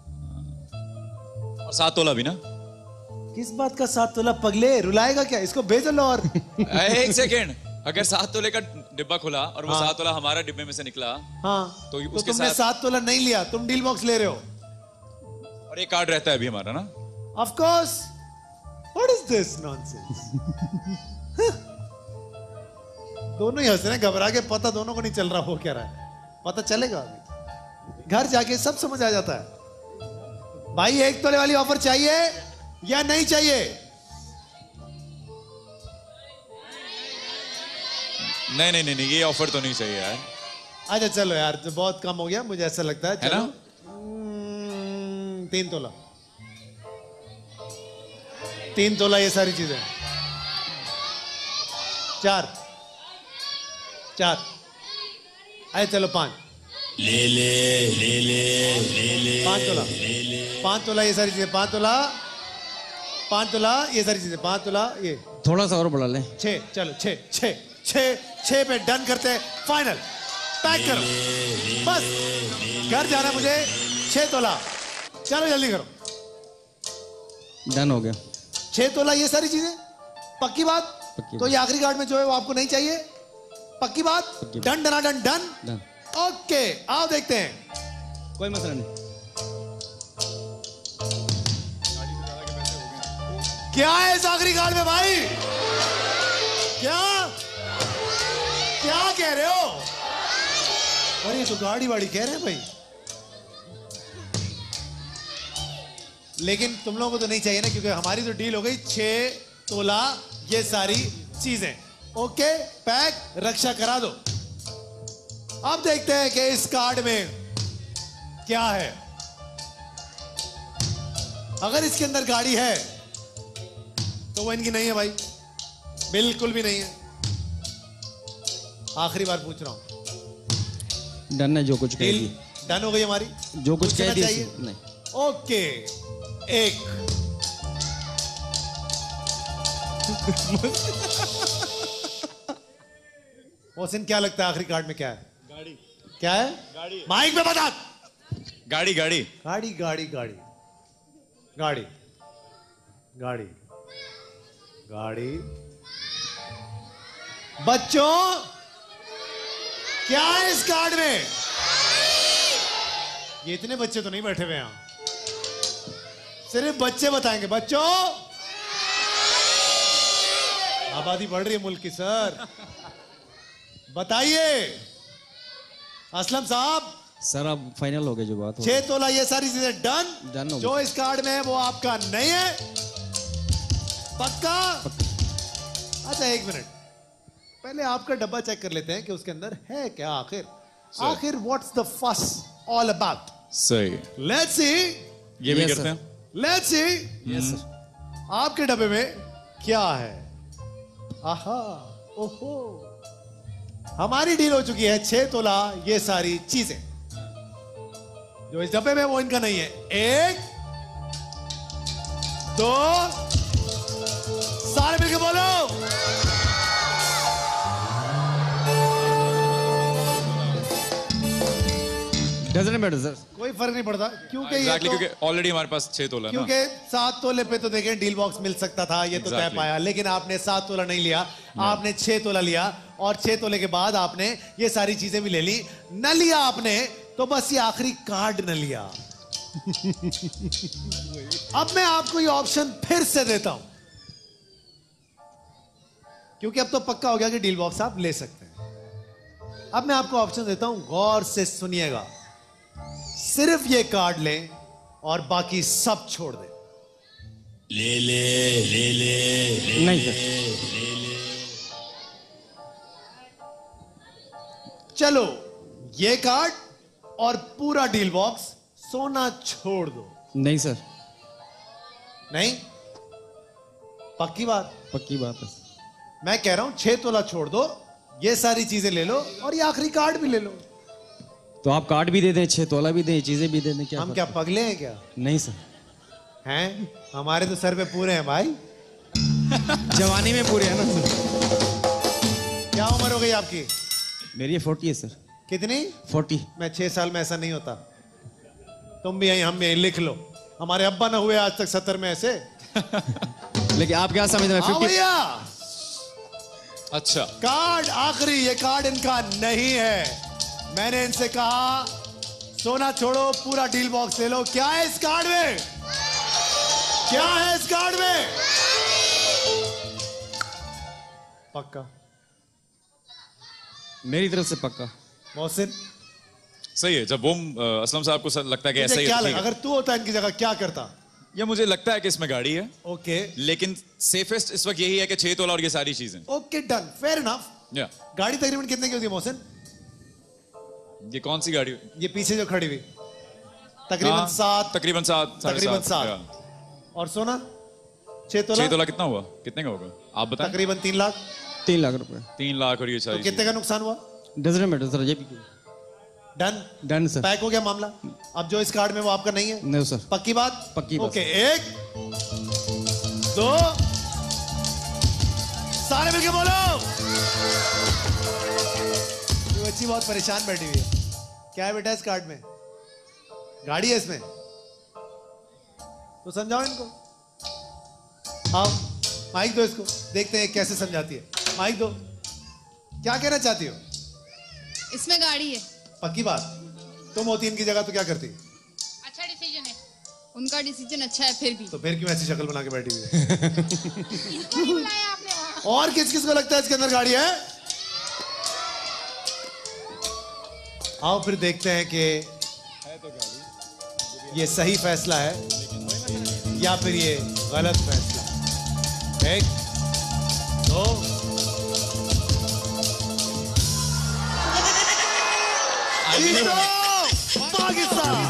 और सात तोला भी ना। किस बात का सात तोला? पगले रुलाएगा क्या? इसको भेज लो। और एक सेकेंड, अगर सात तोले का डिब्बा खुला और वो हाँ। सात तोला हमारा डिब्बे में से निकला, हाँ, तो, तो उसके तुमने साथ सात तोला नहीं लिया, तुम डील बॉक्स ले रहे हो। और एक कार्ड रहता है अभी हमारा ना। Of course. What is this nonsense? दोनों ही हंस रहे हैं, घबरा के। पता दोनों को नहीं चल रहा हो क्या रहा है। पता चलेगा अभी, घर जाके सब समझ आ जाता है। भाई एक तोले वाली ऑफर चाहिए या नहीं चाहिए? नहीं नहीं नहीं नहीं, ये ऑफर तो नहीं चाहिए यार। अच्छा चलो यार, जो बहुत कम हो गया मुझे ऐसा लगता है। है चलो ना? हम्म, तीन तोला। तीन तोला ये सारी चीजें। चार चार अरे चलो पांच। ले ले ले ले ले ले। पांच तोला, पांच तोला ये सारी चीजें। पांच तोला, पांच तोला ये सारी चीजें। पांच तोला ये। थोड़ा सा और बढ़ा ले। छह, चलो छह छह छह छह पे डन करते हैं। फाइनल पैक करो, बस घर जाना मुझे। छह तोला, चलो जल्दी करो। डन हो गया। छह तोला ये सारी चीजें, पक्की बात? पक्की तो ये आखिरी कार्ड में जो है वो आपको नहीं चाहिए? पक्की बात? Done done done done. Done. Okay, आओ देखते हैं। कोई मसला नहीं। क्या है इस आखिरी कार्ड में भाई? क्या क्या कह रहे हो? अरे ये तो गाड़ी वाड़ी कह रहे हैं भाई। लेकिन तुम लोगों को तो नहीं चाहिए ना, क्योंकि हमारी तो डील हो गई। छह तोला ये सारी चीजें। ओके, पैक, रक्षा करा दो। अब देखते हैं कि इस कार्ड में क्या है। अगर इसके अंदर गाड़ी है तो वो इनकी नहीं है भाई, बिल्कुल भी नहीं है। आखिरी बार पूछ रहा हूं। डन है, जो कुछ कह दी। डन हो गई हमारी, जो कुछ कह दी चाहिए नहीं। ओके, एक मोहसिन क्या लगता है आखिरी कार्ड में क्या है? गाड़ी। क्या है? गाड़ी। माइक में बता। गाड़ी गाड़ी गाड़ी गाड़ी गाड़ी गाड़ी गाड़ी गाड़ी। बच्चों क्या है इस कार्ड में? ये इतने बच्चे तो नहीं बैठे हुए यहां, सिर्फ बच्चे बताएंगे। बच्चों, आबादी बढ़ रही है मुल्क की सर, बताइए। असलम साहब। सर अब फाइनल हो गया जो बात हो। छह तोला ये सारी चीजें डन। डन हो जो गया। इस कार्ड में है वो आपका नहीं है, पक्का? अच्छा एक मिनट, पहले आपका डब्बा चेक कर लेते हैं कि उसके अंदर है क्या आखिर। आखिर what's the fuss all about? सही। Let's see. ये भी करते हैं। Let's see. Yes sir. आपके डब्बे में क्या है? आहा, ओहो, हमारी डील हो चुकी है। छह तोला ये सारी चीजें जो इस डब्बे में वो इनका नहीं है। एक, दो, सारे मिलके बोलो। डजंट मैटर सर, कोई फर्क नहीं पड़ता, क्योंकि ये Exactly, तो, क्योंकि ऑलरेडी हमारे पास छह तोला है ना। क्योंकि सात तोले पे तो देखें डील बॉक्स मिल सकता था, ये तो तय Exactly. पाया। लेकिन आपने सात तोला नहीं लिया, आपने छह तोला लिया, और छह तोले के बाद आपने ये सारी चीजें भी ले ली। न लिया आपने तो बस ये आखिरी कार्ड न लिया। अब मैं आपको ये ऑप्शन फिर से देता हूं, क्योंकि अब तो पक्का हो गया कि डील बॉक्स आप ले सकते हैं। अब मैं आपको ऑप्शन देता हूं, गौर से सुनिएगा। सिर्फ ये कार्ड लें और बाकी सब छोड़ दें। ले ले ले ले ले नहीं सर। ले ले। चलो ये कार्ड और पूरा डील बॉक्स सोना छोड़ दो। नहीं सर। नहीं, पक्की बात? पक्की बात है। मैं कह रहा हूं छह तोला छोड़ दो, ये सारी चीजें ले लो और ये आखिरी कार्ड भी ले लो। तो आप कार्ड भी दे दें, छह तोला भी दें, चीजें भी दे दें, क्या हम क्या पगले हैं क्या? नहीं सर। हैं? हमारे तो सर पे पूरे हैं भाई। जवानी में पूरे हैं ना सर। क्या उम्र हो गई आपकी? मेरी ये फोर्टी है सर। कितनी? फोर्टी। मैं छह साल में ऐसा नहीं होता। तुम भी यहीं, हम भी यहीं, लिख लो। हमारे अब्बा ना हुए आज तक सत्तर में ऐसे। लेकिन आप क्या समझ रहे हैं? भैया अच्छा, कार्ड आखिरी, ये कार्ड इनका नहीं है। मैंने इनसे कहा सोना छोड़ो, पूरा डील बॉक्स ले लो। क्या है इस कार्ड में? क्या है इस कार्ड में? पक्का? मेरी तरफ से पक्का। मोहसिन सही है। जब वो अ, असलम साहब को लगता है कि ऐसा ही क्या है, लगा? अगर तू होता इनकी जगह क्या करता? या मुझे लगता है कि इसमें गाड़ी है। ओके, लेकिन सेफेस्ट इस वक्त यही है कि छह तोला और ये सारी चीजें। Okay, done, fair enough. या गाड़ी तकरीबन कितने की होती है मोहसिन? ये कौन सी गाड़ी? ये पीछे जो खड़ी हुई तकरीबन हाँ, सात। तकरीबन सात, साढ़े तकरीबन सात। सात। और सोना छह तोला? छह तोला कितना हुआ? कितने का होगा आप बताएं? तकरीबन तीन लाख। तीन लाख रुपए। तीन लाख और ये तो सारी कितने का नुकसान हुआ? Doesn't matter sir. ये भी डन? Done sir. पैक हो गया मामला। अब जो इस कार्ड में वो आपका नहीं है? नहीं सर। पक्की बात? पक्की बात। ओके, एक दो, सारे मिलके बोलो। ये बच्ची बहुत परेशान बैठी हुई है। क्या है बेटा इस कार्ड में? गाड़ी है इसमें? तो समझाओ इनको। आओ माइक दो इसको, देखते हैं कैसे समझाती है। माइक दो। क्या कहना चाहती हो? इसमें गाड़ी है। पक्की बात? तुम होती इनकी जगह तो क्या करती? अच्छा डिसीजन है। उनका डिसीजन अच्छा है फिर भी। तो फिर क्यों ऐसी शक्ल बना के बैठी हुई है? इसको नहीं बुलाया आपने वहाँ। और किस किस को लगता है इसके अंदर गाड़ी है? आओ फिर देखते हैं कि ये सही फैसला है या फिर ये गलत फैसला। एक दो, जीतो पाकिस्तान।